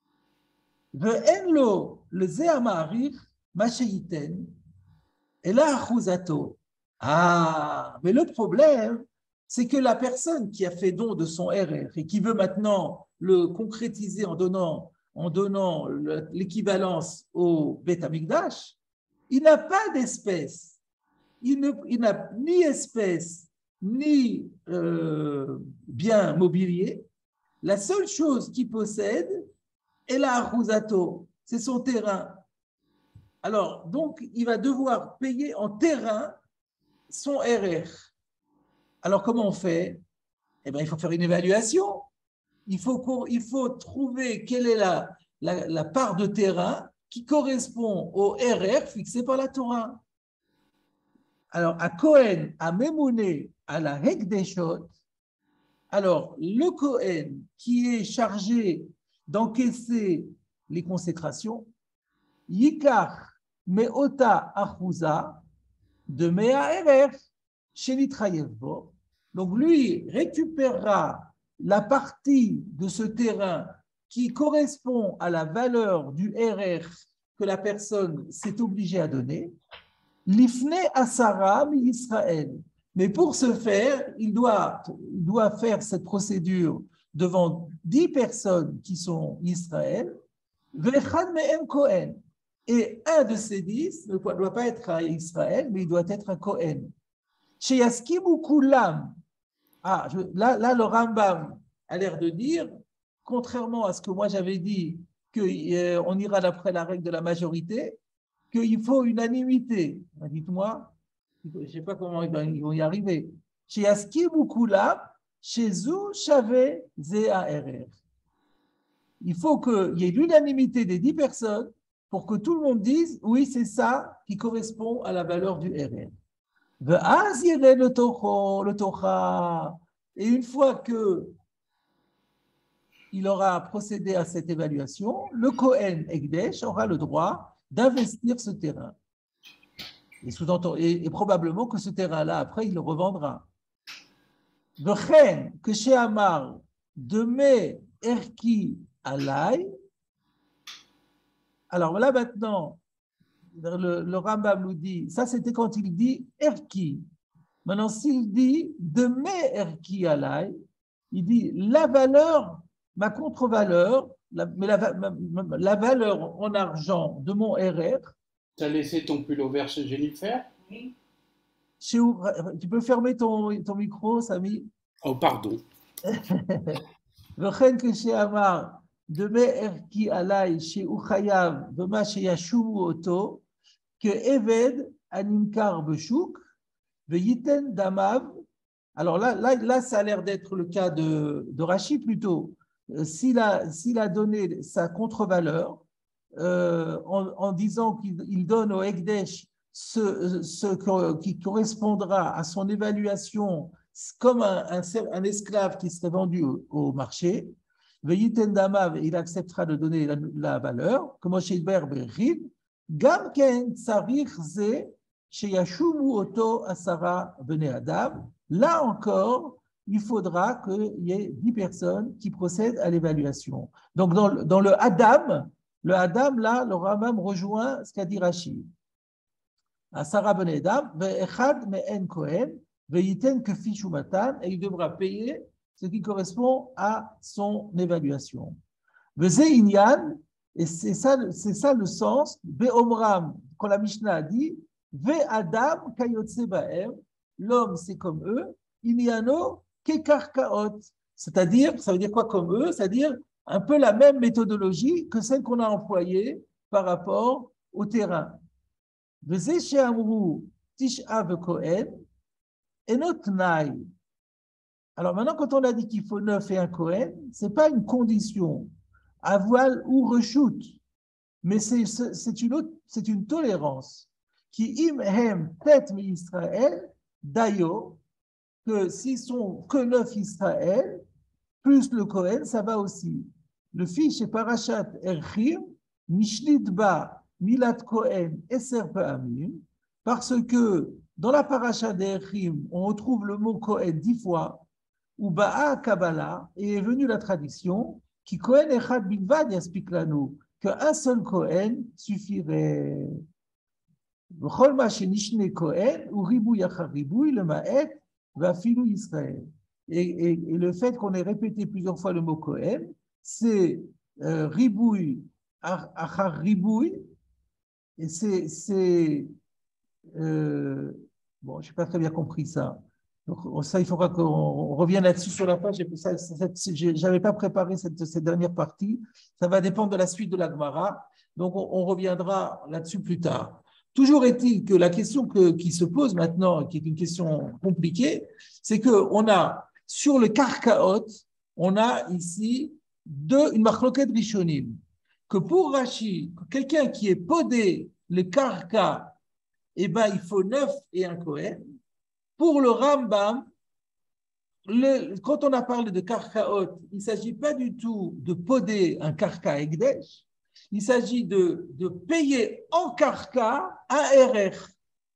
[SPEAKER 2] Ve'enlo le ze'amarir mashayiten et la achuzato. Ah, mais le problème, c'est que la personne qui a fait don de son R R et qui veut maintenant le concrétiser en donnant, en donnant l'équivalence au Beth Amikdash, il n'a pas d'espèce. Il, ne, il n'a ni espèce, ni euh, bien mobilier. La seule chose qu'il possède est la Achuzato, c'est son terrain. Alors, donc, il va devoir payer en terrain son R R. Alors, comment on fait? Eh bien, il faut faire une évaluation. Il faut, il faut trouver quelle est la, la, la part de terrain qui correspond au R R fixé par la Torah. Alors, à Cohen, à Memouné, à la Hekdeshot, alors, le Cohen qui est chargé d'encaisser les consécrations, Yikar Meota Achouza de Mea R R, Shenitrayevbo. Donc, lui récupérera la partie de ce terrain qui correspond à la valeur du R R que la personne s'est obligée à donner, l'ifne asara mi Israël. Mais pour ce faire, il doit, il doit faire cette procédure devant dix personnes qui sont Israël, vechad me'em Kohen. Et un de ces dix ne doit pas être à Israël, mais il doit être un Kohen. Chez Yaskimu Kulam, ah, je, là, là, le Rambam a l'air de dire, contrairement à ce que moi j'avais dit, qu'on euh, ira d'après la règle de la majorité, qu'il faut unanimité. Dites-moi, je ne sais pas comment ils vont y arriver. Chez Yaskimu Kulam, chez Zou Shave Ze A R R. Il faut qu'il y ait l'unanimité des dix personnes pour que tout le monde dise, oui, c'est ça qui correspond à la valeur du R R. Et une fois que il aura procédé à cette évaluation, le Kohen Ekdesh aura le droit d'investir ce terrain. Et, sous-entend, et, et probablement que ce terrain-là, après, il le revendra. Vechen, que chez Amar, de mes erki alay. Alors là, maintenant, le, le Rambam nous dit, ça c'était quand il dit erki. Maintenant, s'il dit de mes erki alay, il dit la valeur, ma contre-valeur, la, mais la, ma, ma, la valeur en argent de mon R R.
[SPEAKER 1] Tu as laissé ton pull vert chez Jennifer?
[SPEAKER 2] Oui. Chez, tu peux fermer ton, ton micro, Samy?
[SPEAKER 1] Oh, pardon.
[SPEAKER 2] Vechen que chez Amar, de mes erki alay, chez Uchayav, de ma chez Yashumu Oto, que Eved animkar beshuk, veyiten damav. Alors là, là, là, ça a l'air d'être le cas de, de Rashi plutôt. Euh, s'il, a, s'il a donné sa contre-valeur euh, en, en disant qu'il donne au Ekdesh ce, ce qui correspondra à son évaluation comme un, un, un esclave qui serait vendu au, au marché, Veyiten damav, il acceptera de donner la, la valeur, comme chez Berberid, Gam ken tsarich ze sheyashumu oto asara bnei adam. Là encore, il faudra qu'il y ait dix personnes qui procèdent à l'évaluation. Donc, dans le, dans le Adam, le Adam, là, le Rambam rejoint ce qu'a dit Rashi. Asara bnei adam, ve'echad me'en kohen, ve'yiten kefi shumatan, et il devra payer ce qui correspond à son évaluation. Ve'ze inyan, et c'est ça, c'est ça le sens, Be'omram, quand la Mishnah a dit, Ve'adam kayotse ba'em, l'homme c'est comme eux, iniano kekarkaot, c'est-à-dire, ça veut dire quoi comme eux? C'est-à-dire un peu la même méthodologie que celle qu'on a employée par rapport au terrain. Ve'ze she'amru tish'a ve'kohen, enot nai. Alors maintenant, quand on a dit qu'il faut neuf et un Kohen, ce n'est pas une condition. À voile ou reshoot, mais c'est, c'est, une, autre, c'est une tolérance qui im hem tet mi Israël d'ayo, que s'ils sont que neuf Israël plus le Kohen, ça va aussi. Le fiche est parachat erchim mishnit ba milat Kohen eser pa'amim, parce que dans la parachat d'erchim on retrouve le mot Kohen dix fois, ou ba'a kabbalah, et est venue la tradition qui Kohen echad bilvad yaspik lanu, qu'un seul Kohen suffirait. V'chol ma shenishne Kohen ou ribouy achar ribouy le ma'et va'afilu Israël. Et, et, et le fait qu'on ait répété plusieurs fois le mot Kohen, c'est euh, ribouy achar ribouy, et c'est, c'est euh, bon, je n'ai pas très bien compris ça. Donc, ça, il faudra qu'on revienne là-dessus sur la page. Je n'avais pas préparé cette, cette dernière partie. Ça va dépendre de la suite de la Gemara. Donc, on, on reviendra là-dessus plus tard. Toujours est-il que la question que, qui se pose maintenant, qui est une question compliquée, c'est qu'on a, sur le Karkaot, on a ici deux, une marloquette rishonim. Que pour Rashi, quelqu'un qui est podé le Karka, eh ben, il faut neuf et un Kohen. Pour le Rambam, le, quand on a parlé de karkaot, il ne s'agit pas du tout de poder un karka ekdesh, il s'agit de, de payer en karka un R R.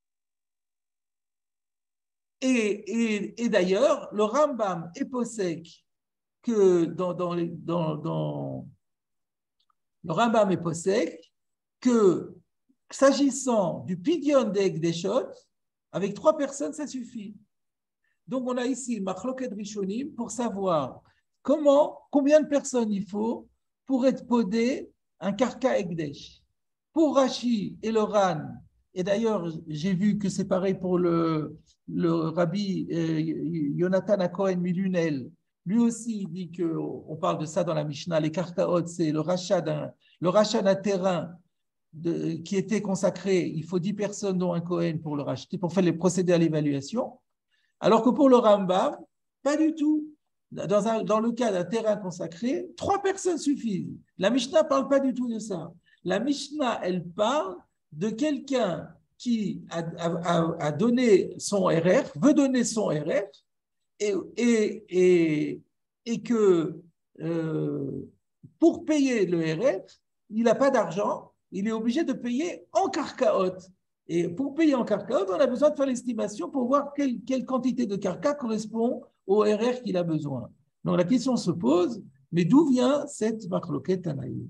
[SPEAKER 2] Et, et, et d'ailleurs, le Rambam est posek que dans, dans, les, dans, dans le Rambam est posek que s'agissant du pidyon d'ekdeshot, avec trois personnes, ça suffit. Donc, on a ici Machloket Rishonim pour savoir comment, combien de personnes il faut pour être podé un Karka Ekdesh. Pour Rashi et le Ran, et d'ailleurs, j'ai vu que c'est pareil pour le, le Rabbi euh, Yonatan Akohen Milunel. Lui aussi, il dit qu'on parle de ça dans la Mishnah. Les Karkaot, c'est le rachat d'un, le rachat d'un terrain De, qui était consacré, il faut dix personnes dont un Kohen pour le racheter, pour faire les procéder à l'évaluation, alors que pour le Rambam, pas du tout. Dans, un, dans le cas d'un terrain consacré, trois personnes suffisent. La Mishnah ne parle pas du tout de ça. La Mishnah, elle parle de quelqu'un qui a, a, a donné son R R, veut donner son R R, et, et, et, et que euh, pour payer le R R, il n'a pas d'argent, il est obligé de payer en karkaot. Et pour payer en carcaote, on a besoin de faire l'estimation pour voir quelle, quelle quantité de carca correspond au R R qu'il a besoin. Donc la question se pose, mais d'où vient cette marloquet Tanaïm?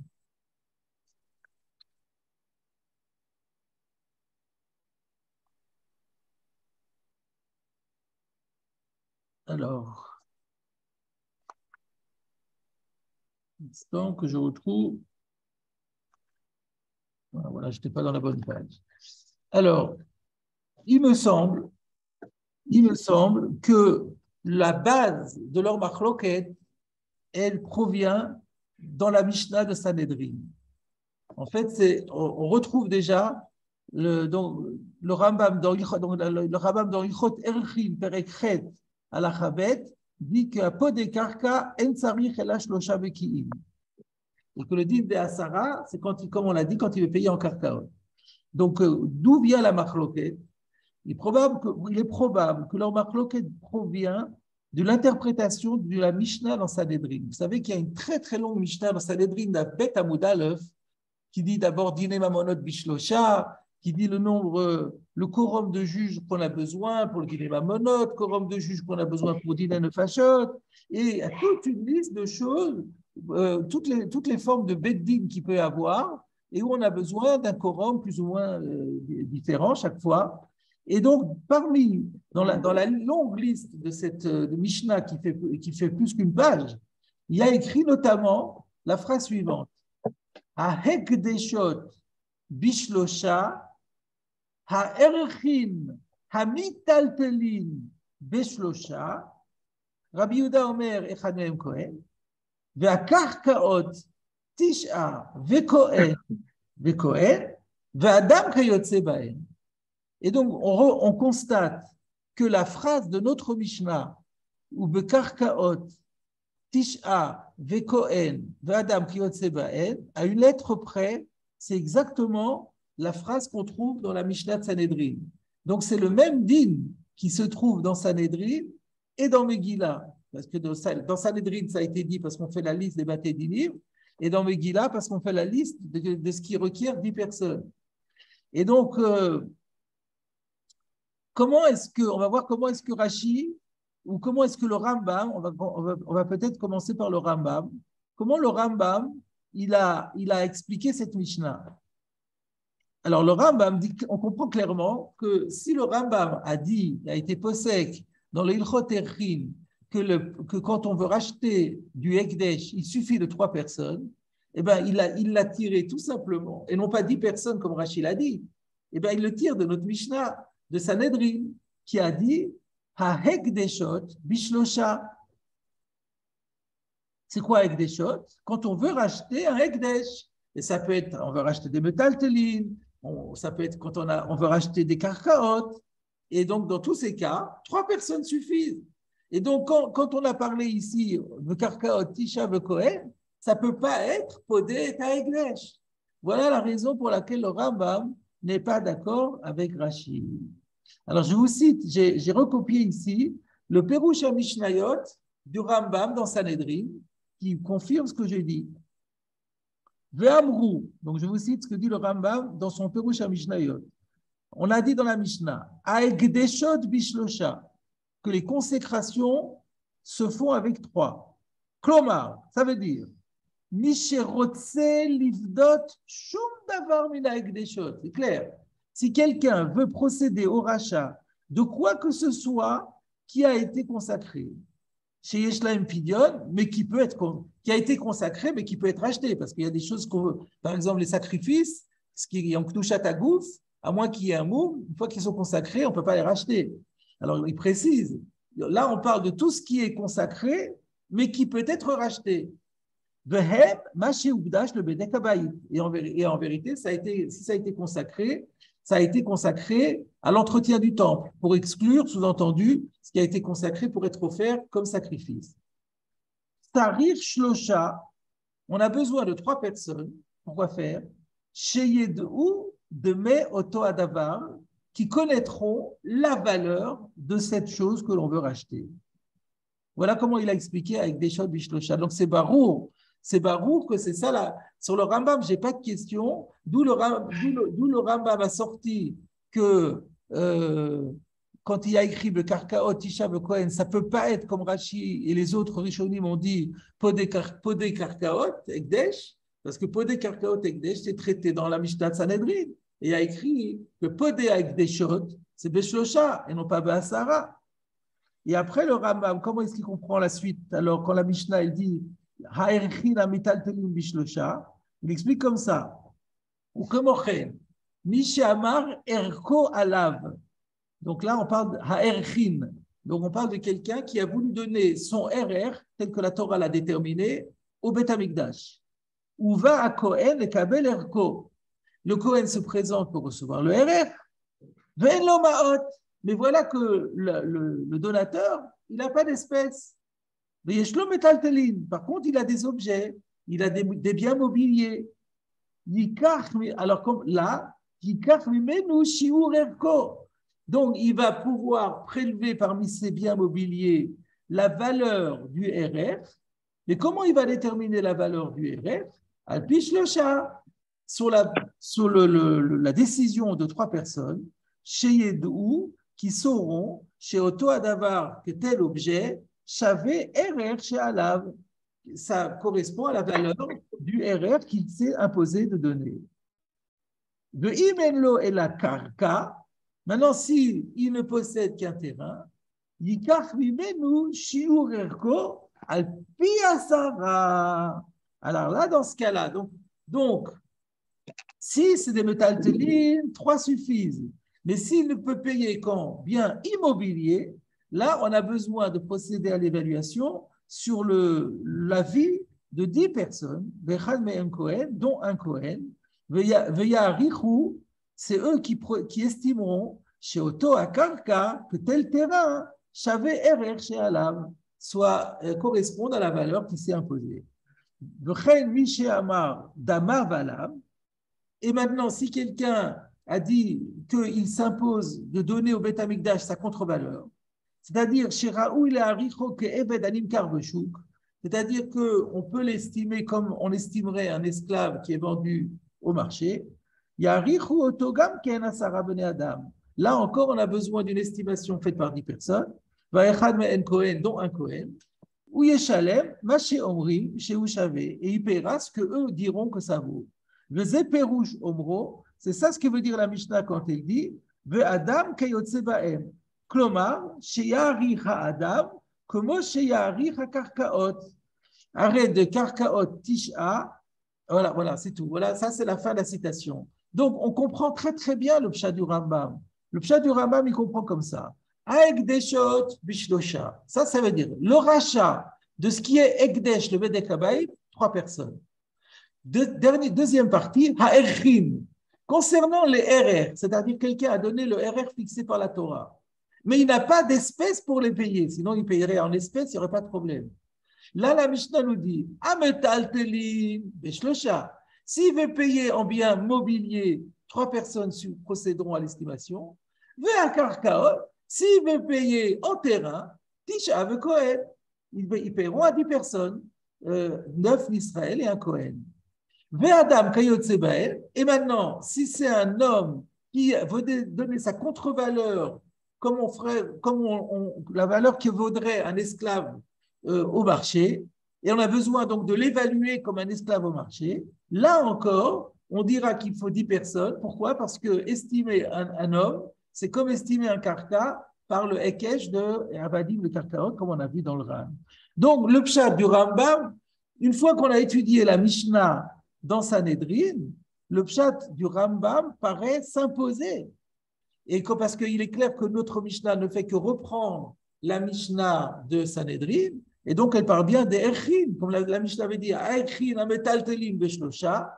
[SPEAKER 2] Alors, instant que je retrouve. Voilà, je n'étais pas dans la bonne page. Alors, il me semble, il me semble que la base de leur marloquet, elle provient dans la Mishnah de Sanhedrin. En fait, c'est, on, on retrouve déjà le, donc, le Rambam dans le Rambam dans Ilchot Erchim Perekhet à la Chabet dit qu'à Pod et Karka en tsarich ela shlosha bekiim. Et que le din de Asara, c'est quand il, comme on l'a dit, quand il veut payer en karkaot. Donc, euh, d'où vient la marloquet? Il est probable que, il est probable que leur marloquet provient de l'interprétation de la Mishnah dans Sanhedrin. Vous savez qu'il y a une très très longue Mishnah dans Sanhedrin d'Abet Amoud Aleph qui dit d'abord dîner mamonot bishlosha, qui dit le nombre, le quorum de juges qu'on a besoin pour le dîner mamonot, quorum de juges qu'on a besoin pour dîner nefashot, et il y a toute une liste de choses, euh, toutes, les, toutes les formes de beddin qu'il peut y avoir, et où on a besoin d'un quorum plus ou moins euh, différent chaque fois. Et donc, parmi, dans la, dans la longue liste de cette de Mishnah qui fait, qui fait plus qu'une page, il y a écrit notamment la phrase suivante. Ha-hekdeshot bishlosha ha-erechim ha-mitaltelin beshlosha Rabbi Yehuda Omer echad mehem Kohen ve'akarkaot tish'a ve'kohen ve'kohen ve'adam kayotze ba'en. Et donc, on, on constate que la phrase de notre Mishnah, ou Bekarkaot, Tish'a, Vekohen, Ve'adam Kiyotze Ba'en, à une lettre près, c'est exactement la phrase qu'on trouve dans la Mishnah de Sanhedrin. Donc, c'est le même din qui se trouve dans Sanhedrin et dans Megillah. Parce que dans Sanhedrin, ça a été dit parce qu'on fait la liste des Baté Dinim, et dans Megillah, parce qu'on fait la liste de, de ce qui requiert dix personnes. Et donc, euh, comment est-ce que, on va voir comment est-ce que Rashi, ou comment est-ce que le Rambam, on va, on va, on va peut-être commencer par le Rambam, comment le Rambam, il a, il a expliqué cette Mishnah. Alors le Rambam dit, on comprend clairement que si le Rambam a dit, a été possèque dans le Ilchot Erchim, que, le, que quand on veut racheter du Ekdesh, il suffit de trois personnes, eh ben, il l'a il tiré tout simplement, et non pas dix personnes comme Rashi l'a dit, eh ben, il le tire de notre Mishnah, de Sanhedrin, qui a dit Ha-hekdeshot bishlosha. C'est quoi hekdeshot? Quand on veut racheter un hekdesh, et ça peut être, on veut racheter des metaltelin, ça peut être quand on, a, on veut racheter des karkaot, et donc dans tous ces cas, trois personnes suffisent. Et donc quand, quand on a parlé ici de karkaot, tisha, vekohen, ça ne peut pas être podé et hekdesh. Voilà la raison pour laquelle le Rambam n'est pas d'accord avec Rashi. Alors, je vous cite, j'ai, j'ai recopié ici le Perush HaMishnayot du Rambam dans Sanhedrin, qui confirme ce que j'ai dit. Ve'amru, donc je vous cite ce que dit le Rambam dans son Perush HaMishnayot. On a dit dans la Mishnah, Ha'ekdeshot bishlosha, que les consécrations se font avec trois. Klomar, ça veut dire, Misherotse livdot shum davar min ha'ekdeshot. C'est clair. Si quelqu'un veut procéder au rachat de quoi que ce soit qui a été consacré chez Yeshlaim Pidyon, mais qui peut être qui a été consacré, mais qui peut être acheté, parce qu'il y a des choses qu'on veut, par exemple les sacrifices, ce qui est en Knushat Agouf, à moins qu'il y ait un moum, une fois qu'ils sont consacrés, on ne peut pas les racheter. Alors il précise, là on parle de tout ce qui est consacré, mais qui peut être racheté. Vehem, Maché Ubdash, le Bedek Habayit. Et en vérité, ça a été, si ça a été consacré, ça a été consacré à l'entretien du temple, pour exclure, sous-entendu, ce qui a été consacré pour être offert comme sacrifice. Tarir Shlosha, on a besoin de trois personnes. Pourquoi faire? Sheyedou de Me Oto Adavar, qui connaîtront la valeur de cette chose que l'on veut racheter. Voilà comment il a expliqué avec des choses Bishlosha. Donc c'est Barour. C'est Barour que c'est ça là. Sur le Rambam, je n'ai pas de question. D'où le, d'où le, d'où le Rambam a sorti que euh, quand il y a écrit le Karkaot, Tisha Kohen, ça ne peut pas être comme Rashi et les autres Rishonim ont dit Podé Karkaot, Ekdesh, parce que Podé Karkaot, Ekdesh, c'est traité dans la Mishnah de Sanhedrin. Et il y a écrit que Podé Ekdeshot, c'est Beshlosha et non pas Be'asara. Et après le Rambam, comment est-ce qu'il comprend la suite? Alors, quand la Mishnah elle dit Ha'erchina mitaltelim bishlosha, il explique comme ça. Ou comme Ochen, Mishamar erko alav. Donc là, on parle de Ha'erchin. Donc on parle de quelqu'un qui a voulu donner son R R, tel que la Torah l'a déterminé, au Beth Amikdash. Ou va à Kohen et Kabel erko. Le Kohen se présente pour recevoir le R R. Ve'en lo ma'ot. Mais voilà que le, le, le donateur, il n'a pas d'espèces. Par contre, il a des objets, il a des, des biens mobiliers. Alors comme là, donc il va pouvoir prélever parmi ces biens mobiliers la valeur du R R. Mais comment il va déterminer la valeur du R R? Alpish le chat, sur la, sur le, le, la décision de trois personnes, chez Yedou, qui sauront chez Oto Adavar que tel objet, Chavé R R chez Alav. Ça correspond à la valeur du R R qu'il s'est imposé de donner. De Imenlo et la Karka, maintenant, s'il si ne possède qu'un terrain, Yikach Mimenu Shiur Erko al Piasara. Alors là, dans ce cas-là, donc, donc si c'est des métaltelines, trois suffisent. Mais s'il ne peut payer qu'en bien immobilier, là, on a besoin de procéder à l'évaluation sur le, l'avis de dix personnes, dont un Kohen, c'est eux qui, qui estimeront chez Oto Akarka que tel terrain, Chavé R R chez Alav, soit euh, corresponde à la valeur qui s'est imposée. Et maintenant, si quelqu'un a dit qu'il s'impose de donner au Beth Amikdash sa contre-valeur, c'est-à-dire c'est-à-dire qu'on peut l'estimer comme on estimerait un esclave qui est vendu au marché. Là encore, on a besoin d'une estimation faite par dix personnes, dont un Kohen, ou Yeshalem, Maché Omrim, chez Ushavé, et il paiera ce qu'eux diront que ça vaut. Perouche Omro, c'est ça ce que veut dire la Mishnah quand elle dit Ve Adam kayotse ba'em. Klomar, sheyari ha'adam, como sheyari ha'karkaot. Arrête de karkaot tisha. Voilà, voilà, c'est tout. Voilà, ça c'est la fin de la citation. Donc, on comprend très très bien le pshat du Rambam. Le pshat du Rambam, il comprend comme ça. Ekdeshot bishlosha. Ça, ça veut dire le rachat de ce qui est Ekdesh, le Bedek Habayit, trois personnes. De, dernier, deuxième partie, ha'erchin. Concernant les R R, c'est-à-dire quelqu'un a donné le R R fixé par la Torah, mais il n'a pas d'espèces pour les payer, sinon il payerait en espèces, il n'y aurait pas de problème. Là, la Mishnah nous dit, Ametaltelin, Beshlosha. S'il veut payer en biens mobiliers, trois personnes procéderont à l'estimation. Ve'a karkaot, s'il veut payer en terrain, Tisha ve Kohen. Ils paieront à dix personnes, euh, neuf d'Israël et un Kohen. Ve'adam kayotse ba'el. Et maintenant, si c'est un homme qui veut donner sa contre-valeur, comme on ferait, comme on, on, la valeur que vaudrait un esclave euh, au marché, et on a besoin donc de l'évaluer comme un esclave au marché, là encore, on dira qu'il faut dix personnes. Pourquoi? Parce que estimer un, un homme, c'est comme estimer un karka par le Hekesh de Avadim, le karkaot, comme on a vu dans le Ram. Donc, le pshat du Rambam, une fois qu'on a étudié la Mishnah dans Sanhedrin, le pshat du Rambam paraît s'imposer. Et que, parce qu'il est clair que notre Mishnah ne fait que reprendre la Mishnah de Sanhedrin, et donc elle parle bien des Erchin, comme la, la Mishnah avait dit, Erchin, Ametaltelim, Beshlosha,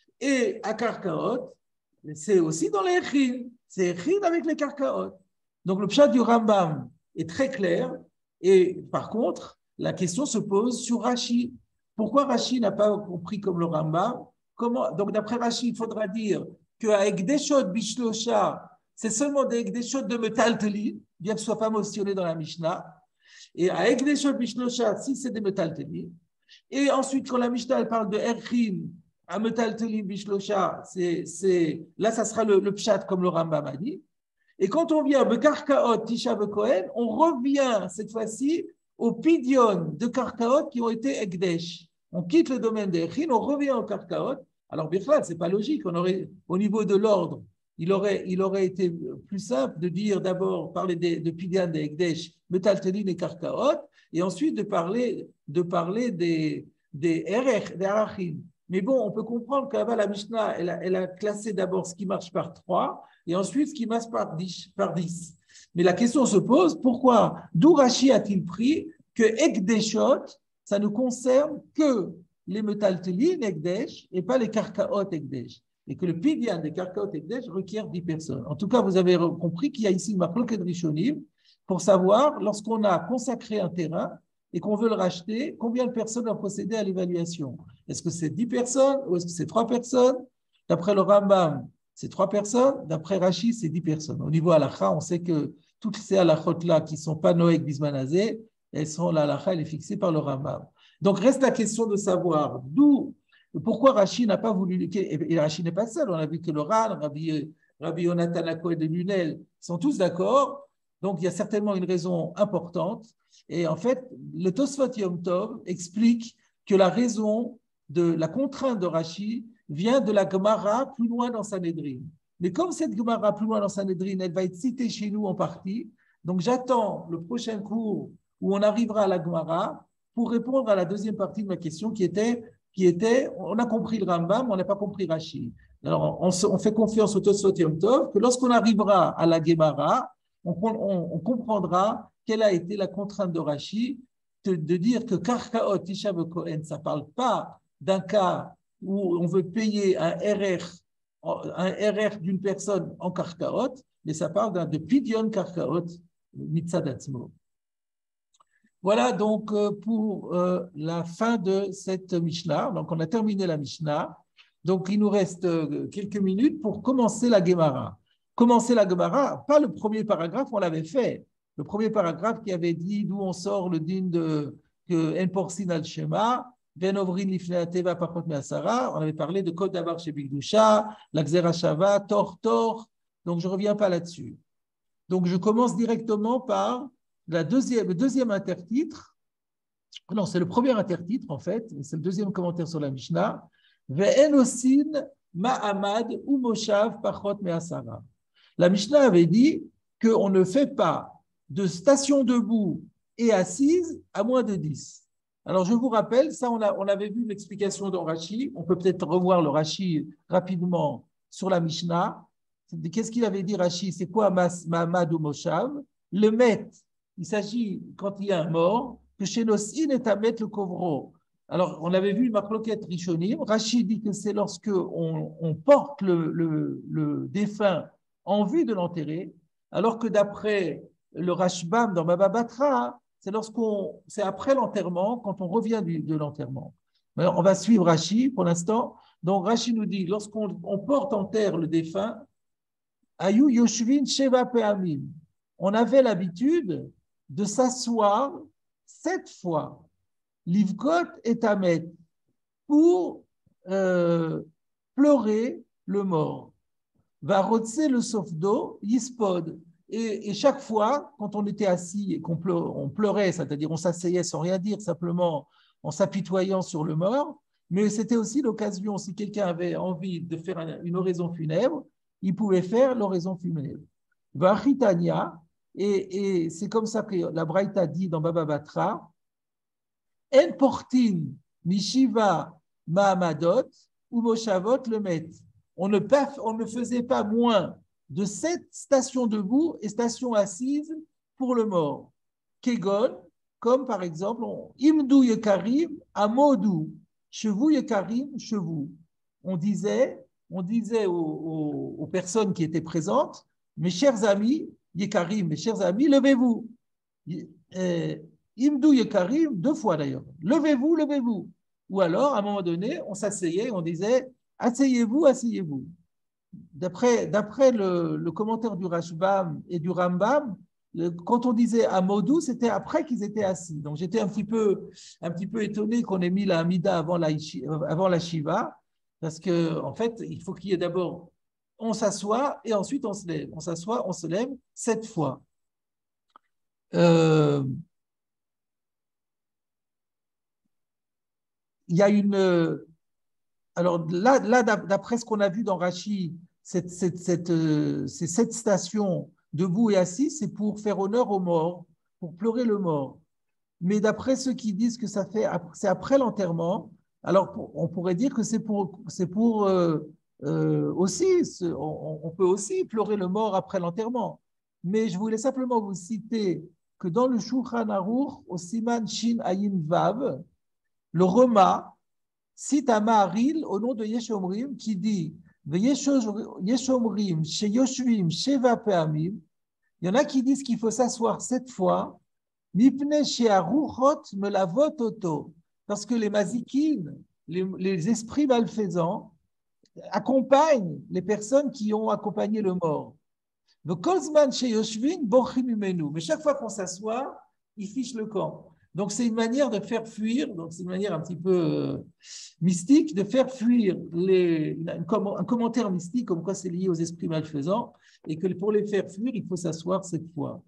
[SPEAKER 2] et à Karkaot, c'est aussi dans les Erchin, c'est Erchin avec les Karkaot. Donc le pshat du Rambam est très clair, et par contre, la question se pose sur Rashi. Pourquoi Rashi n'a pas compris comme le Rambam? Comment, donc d'après Rashi, il faudra dire qu'à Ekdeshot Bishlosha, c'est seulement des Ekdeshot de Metalteli, bien que ce ne soit pas mentionné dans la Mishnah. Et à Ekdeshot Bishlosha, si c'est des Metalteli. Et ensuite, quand la Mishnah elle parle de Erchin Ametaltelim Bishlosha, c'est là, ça sera le, le pshat comme le Rambam a dit. Et quand on vient Bekarkaot, Tisha Bekohen, on revient cette fois-ci aux pidion de Karkaot qui ont été Ekdesh. On quitte le domaine des Echin, on revient au Karkaot. Alors, Birchlat, ce n'est pas logique. On aurait, au niveau de l'ordre, il aurait, il aurait été plus simple de dire d'abord, parler de, de pidion des Ekdesh, Metaltelin et Karkaot, et ensuite de parler, de parler des, des Erech, des Arachim. Mais bon, on peut comprendre que là-bas, la Mishnah, elle a, elle a classé d'abord ce qui marche par trois et ensuite ce qui marche par dix. Par dix. Mais la question se pose, pourquoi? D'où Rashi a-t-il pris que Ekdeshot, ça ne concerne que les Metaltelin Ekdesh et pas les Karkaot Ekdesh. Et que le Pidyan des Karkaot Ekdesh requiert dix personnes. En tout cas, vous avez compris qu'il y a ici une Machloket Rishonim pour savoir, lorsqu'on a consacré un terrain, et qu'on veut le racheter, combien de personnes ont procédé à l'évaluation? Est-ce que c'est dix personnes ou est-ce que c'est trois personnes? D'après le Rambam, c'est trois personnes. D'après Rashi, c'est dix personnes. Au niveau halakha, on sait que toutes ces halakhot-là qui ne sont pas Noek Bismanazé, elles sont, la halakha, elle est fixée par le Rambam. Donc, reste la question de savoir d'où, pourquoi Rashi n'a pas voulu, et Rashi n'est pas seul, on a vu que le Ran, Rabbi, Rabbi Yonatan Akoh de Lunel, sont tous d'accord. Donc, il y a certainement une raison importante. Et en fait, le Tosfot Yom Tov explique que la raison de la contrainte de Rashi vient de la Gemara plus loin dans Sanhedrin. Mais comme cette Gemara plus loin dans Sanhedrin, elle va être citée chez nous en partie, donc j'attends le prochain cours où on arrivera à la Gemara pour répondre à la deuxième partie de ma question qui était, qui était on a compris le Rambam, mais on n'a pas compris Rashi. Alors, on, on fait confiance au Tosfot Yom Tov que lorsqu'on arrivera à la Gemara, on, on, on comprendra quelle a été la contrainte de Rashi de, de dire que Karkaot Tisha Bekohen, ça ne parle pas d'un cas où on veut payer un R R, un R R d'une personne en Karkaot, mais ça parle d'un de Pidyon Karkaot Mitzadatzmo. Voilà donc pour euh, la fin de cette Mishnah. Donc on a terminé la Mishnah. Donc il nous reste quelques minutes pour commencer la Gemara. Commencer la Gemara, pas le premier paragraphe, on l'avait fait. Le premier paragraphe qui avait dit d'où on sort le din de En Porsin al Shema, Ben Ovrin Lifnei Teva Pachot Me'asara. On avait parlé de Kod Davar chez Bigdusha, la Gzera Shava, Tor Tor. Donc je ne reviens pas là-dessus. Donc je commence directement par la deuxième, le deuxième intertitre. Non, c'est le premier intertitre en fait, c'est le deuxième commentaire sur la Mishnah. Ve'en osin ma'amad ou moshav pachot me'asara. La Mishnah avait dit qu'on ne fait pas de station debout et assise à moins de dix. Alors, je vous rappelle, ça, on, a, on avait vu l'explication dans Rashi. On peut peut-être revoir le Rashi rapidement sur la Mishnah. Qu'est-ce qu'il avait dit, Rashi? C'est quoi Ma'amad ou Moshav? Le Met, il s'agit, quand il y a un mort, que chez Nosin est à mettre le kovro. Alors, on avait vu une Machloket Rishonim. Rashi dit que c'est lorsque on, on porte le, le, le défunt en vue de l'enterrer, alors que d'après le Rashbam dans Baba Batra, c'est lorsqu'on, c'est après l'enterrement, quand on revient du, de l'enterrement. Alors, on va suivre Rashi pour l'instant. Donc Rashi nous dit, lorsqu'on on porte en terre le défunt, Ayu Yoshvin Sheva Pe'amim, on avait l'habitude de s'asseoir sept fois, Livkot et Tamet, pour euh, pleurer le mort. Va rotser le sofdo, yispod. Et, et chaque fois, quand on était assis et qu'on pleurait, on pleurait, c'est-à-dire on s'asseyait sans rien dire, simplement en s'apitoyant sur le mort, mais c'était aussi l'occasion, si quelqu'un avait envie de faire une oraison funèbre, il pouvait faire l'oraison funèbre. Va chitania, et, et c'est comme ça que la Braïta dit dans Baba Batra, en portin mishiva ma'amadot ou moshavot le met. On ne, on ne faisait pas moins de sept stations debout et stations assises pour le mort. Kegon, comme par exemple, Imdou Yekarim, Amodou, Chevou Yekarim, Chevou. On disait, on disait aux, aux, aux personnes qui étaient présentes, mes chers amis, Yekarim, mes chers amis, levez-vous. Imdou Yekarim, deux fois d'ailleurs, levez-vous, levez-vous. Ou alors, à un moment donné, on s'asseyait, on disait, asseyez-vous, asseyez-vous. D'après, d'après le, le commentaire du Rashbam et du Rambam, le, quand on disait Amodou, c'était après qu'ils étaient assis. Donc j'étais un petit peu, un petit peu étonné qu'on ait mis la Hamida avant la, avant la Shiva. Parce que, en fait, il faut qu'il y ait d'abord, on s'assoit et ensuite on se lève. On s'assoit, on se lève sept fois. Euh, il y a une. Alors là, là d'après ce qu'on a vu dans Rachi, cette, cette, cette, euh, ces sept stations debout et assis, c'est pour faire honneur aux morts, pour pleurer le mort. Mais d'après ceux qui disent que ça fait, c'est après l'enterrement, alors on pourrait dire que c'est pour, c'est pour euh, euh, aussi, on, on peut aussi pleurer le mort après l'enterrement. Mais je voulais simplement vous citer que dans le Shulchan Aruch, au Siman Shin Ayin Vav, le Roma cite un Maharil au nom de Yeshomrim qui dit Yeshomrim, chez Yoshvim, Sheva Peamim. Il y en a qui disent qu'il faut s'asseoir sept fois. Mipne she'aruchot melavot oto. Parce que les mazikines, les, les esprits malfaisants, accompagnent les personnes qui ont accompagné le mort. Donc, Kozman she'yoshvin bochim imenu. Mais chaque fois qu'on s'assoit, ils fichent le camp. Donc, c'est une manière de faire fuir, donc c'est une manière un petit peu euh, mystique, de faire fuir les, un, un commentaire mystique comme quoi c'est lié aux esprits malfaisants et que pour les faire fuir, il faut s'asseoir cette fois.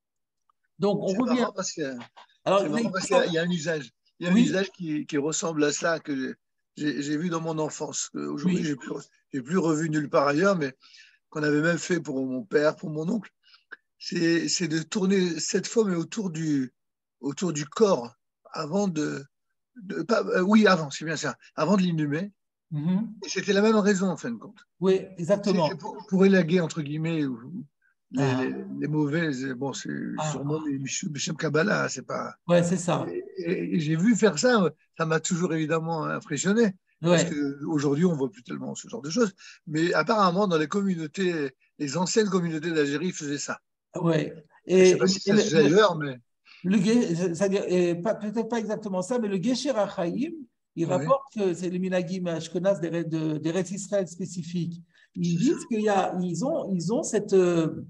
[SPEAKER 2] Donc, on
[SPEAKER 4] c'est
[SPEAKER 2] revient.
[SPEAKER 4] Marrant parce que,
[SPEAKER 2] Alors,
[SPEAKER 4] c'est marrant parce qu'il y a un usage. Il y a un
[SPEAKER 2] oui.
[SPEAKER 4] usage qui, qui ressemble à ça que j'ai, j'ai vu dans mon enfance. Aujourd'hui,
[SPEAKER 2] Oui.
[SPEAKER 4] je n'ai plus, j'ai plus revu nulle part ailleurs, mais qu'on avait même fait pour mon père, pour mon oncle. C'est, c'est de tourner cette fois, mais autour du, autour du corps, avant de. de pas, euh, oui, avant, c'est bien ça. Avant de l'inhumer.
[SPEAKER 2] Mm-hmm.
[SPEAKER 4] Et c'était la même raison, en fin de compte.
[SPEAKER 2] Oui, exactement.
[SPEAKER 4] C'est pour, pour élaguer, entre guillemets, les,
[SPEAKER 2] ah.
[SPEAKER 4] les, les mauvais. Bon, c'est
[SPEAKER 2] ah.
[SPEAKER 4] sûrement des Michel Kabbalah, c'est pas.
[SPEAKER 2] Ouais, c'est ça.
[SPEAKER 4] Et, et, et j'ai vu faire ça, ça m'a toujours évidemment impressionné.
[SPEAKER 2] Ouais.
[SPEAKER 4] Parce qu'aujourd'hui, on ne voit plus tellement ce genre de choses. Mais apparemment, dans les communautés, les anciennes communautés d'Algérie, ils faisaient ça.
[SPEAKER 2] Ouais.
[SPEAKER 4] Et, je ne sais pas si ça se faisait ailleurs, mais.
[SPEAKER 2] Le, c'est-à-dire, peut-être pas exactement ça, mais le Gesher HaChaim, il oui. rapporte que c'est les minagim ashkenaz des, de, des Eretz Israël spécifiques. Ils disent qu'ils ont, ils ont cette, euh,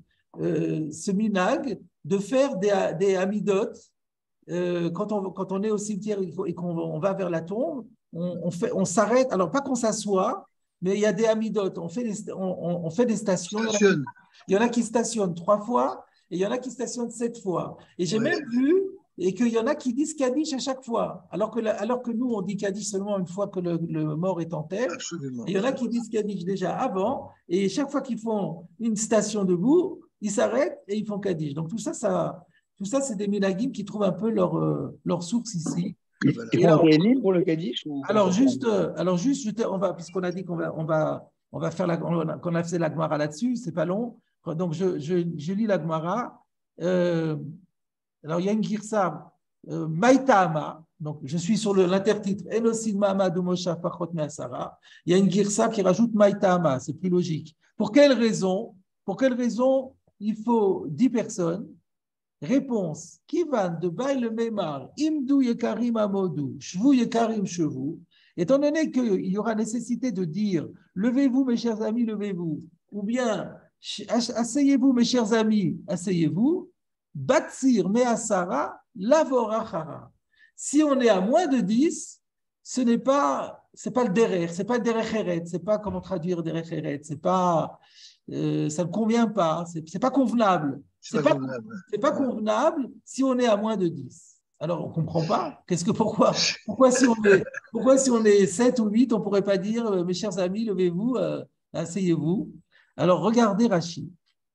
[SPEAKER 2] ce minag de faire des, des amidot. Euh, quand, on, quand on est au cimetière et qu'on on va vers la tombe, on, on, fait, on s'arrête. Alors, pas qu'on s'assoit, mais il y a des amidot. On fait des, on, on fait des stations.
[SPEAKER 4] Station.
[SPEAKER 2] Il y en a qui stationnent trois fois. Et il y en a qui stationnent sept fois. Et j'ai ouais. même vu et qu'il y en a qui disent Kaddish à chaque fois. Alors que, la, alors que nous, on dit Kaddish seulement une fois que le, le mort est en terre.
[SPEAKER 4] Absolument.
[SPEAKER 2] Et il y en a qui disent Kaddish déjà avant. Et chaque fois qu'ils font une station debout, ils s'arrêtent et ils font Kaddish. Donc tout ça, ça tout ça c'est des minagim qui trouvent un peu leur, euh, leur source ici.
[SPEAKER 3] Ils font un Télim pour le Kaddish ou
[SPEAKER 2] alors, juste, euh, alors, juste, je te, on va, puisqu'on a dit qu'on va, on va, on va faire la, qu'on a fait la Gemara là-dessus, c'est pas long. Donc, je, je, je lis la Gemara. Euh, alors, il y a une girsa, euh, Maïtama. Donc, je suis sur le, l'intertitre. Enosin Mahamadou Mosha Fachot Measara. Il y a une girsa qui rajoute Maïtama. C'est plus logique. Pour quelle raison? Pour quelle raison il faut dix personnes? Réponse. Kivan de Bail Memar, Imdou Yekarim Amodou, Shvou Yekarim Shevou. Étant donné qu'il y aura nécessité de dire levez-vous, mes chers amis, levez-vous, ou bien asseyez-vous, mes chers amis, asseyez-vous, Batsir Measara, Lavorachara. Si on est à moins de dix, ce n'est pas, c'est pas le derer, c'est pas le derecheret, c'est pas comment traduire derecheret, c'est pas, euh, ça ne convient pas, c'est, c'est pas convenable.
[SPEAKER 4] C'est,
[SPEAKER 2] c'est
[SPEAKER 4] pas,
[SPEAKER 2] pas,
[SPEAKER 4] convenable.
[SPEAKER 2] C'est pas convenable si on est à moins de dix. Alors, on ne comprend pas. Qu'est-ce que, pourquoi, pourquoi, si on est, pourquoi, si on est sept ou huit, on ne pourrait pas dire, mes chers amis, levez-vous, euh, asseyez-vous. Alors, regardez Rashi.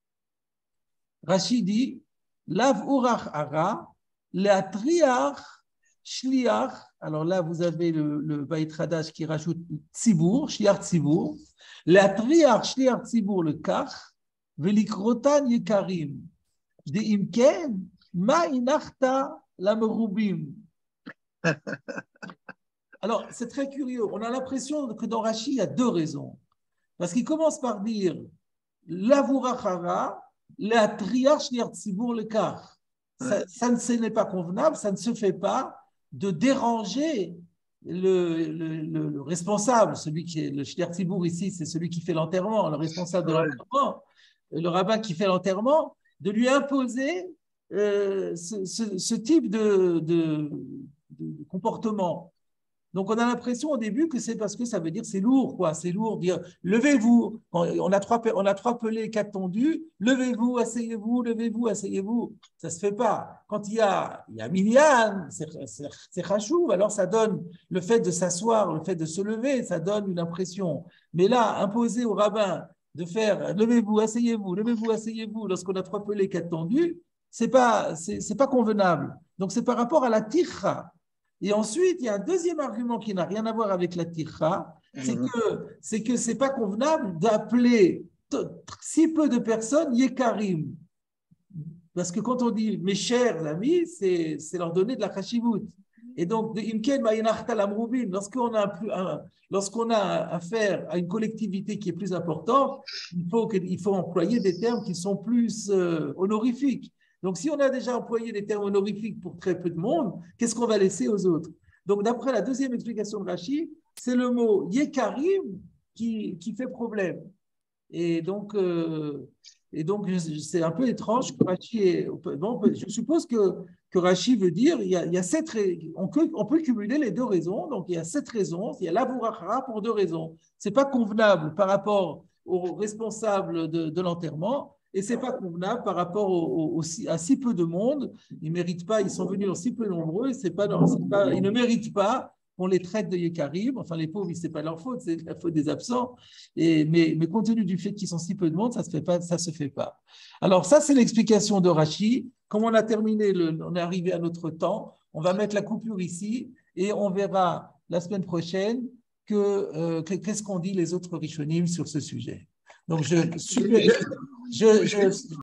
[SPEAKER 2] Rashi dit, Lav urach ara, la triach, shliach. Alors là, vous avez le, le Beit Hadash qui rajoute tzibour, shliach tzibour. La triach, shliach tzibour, le kach, velikrotan yekarim. De imken, ma inachta la merubim. Alors, c'est très curieux. On a l'impression que dans Rashi, il y a deux raisons. Parce qu'il commence par dire l'avourachara, la triarche l'irtzibour le kar. Ça, ça ne ce n'est pas convenable, ça ne se fait pas de déranger le, le, le, le responsable, celui qui est le shliartzibour ici, c'est celui qui fait l'enterrement, le responsable de l'enterrement, le rabbin qui fait l'enterrement, de lui imposer euh, ce, ce, ce type de, de, de comportement. Donc, on a l'impression au début que c'est parce que ça veut dire c'est lourd, quoi. C'est lourd, dire levez-vous. On a trois, on a trois pelés, quatre tondus. Levez-vous, asseyez-vous, levez-vous, asseyez-vous. Ça ne se fait pas. Quand il y a, il y a Minyan, c'est chachouv, alors ça donne le fait de s'asseoir, le fait de se lever, ça donne une impression. Mais là, imposer au rabbin de faire levez-vous, asseyez-vous, levez-vous, asseyez-vous, lorsqu'on a trois pelés, quatre tondus, ce n'est pas, c'est, c'est pas convenable. Donc, c'est par rapport à la tircha. Et ensuite, il y a un deuxième argument qui n'a rien à voir avec la tircha, c'est que c'est que c'est pas convenable d'appeler si peu de personnes yekarim. Parce que quand on dit mes chers amis, c'est, c'est leur donner de la chashivut. Et donc, lorsqu'on a, un, lorsqu'on a affaire à une collectivité qui est plus importante, il faut, que, il faut employer des termes qui sont plus euh, honorifiques. Donc, si on a déjà employé des termes honorifiques pour très peu de monde, qu'est-ce qu'on va laisser aux autres? Donc, d'après la deuxième explication de Rashi, c'est le mot yekarim qui, qui fait problème. Et donc, euh, et donc c'est un peu étrange que Rashi est. Bon, je suppose que, que Rashi veut dire il y a, il y a sept, on peut, on peut cumuler les deux raisons. Donc, il y a sept raisons. Il y a l'avourachara pour deux raisons. Ce n'est pas convenable par rapport aux responsables de, de l'enterrement. Et ce n'est pas convenable par rapport au, au, à si peu de monde. Ils ne méritent pas, ils sont venus en si peu nombreux, c'est pas, c'est pas, ils ne méritent pas qu'on les traite de Yekarim. Enfin, les pauvres, ce n'est pas leur faute, c'est la faute des absents. Et, mais, mais compte tenu du fait qu'ils sont si peu de monde, ça ne se fait pas. Ça se fait pas. Alors, ça, c'est l'explication de Rashi. Comme on a terminé, le, on est arrivé à notre temps, on va mettre la coupure ici et on verra la semaine prochaine que, euh, qu'est-ce qu'ont dit les autres Rishonim sur ce sujet. Donc, je, super, je, je,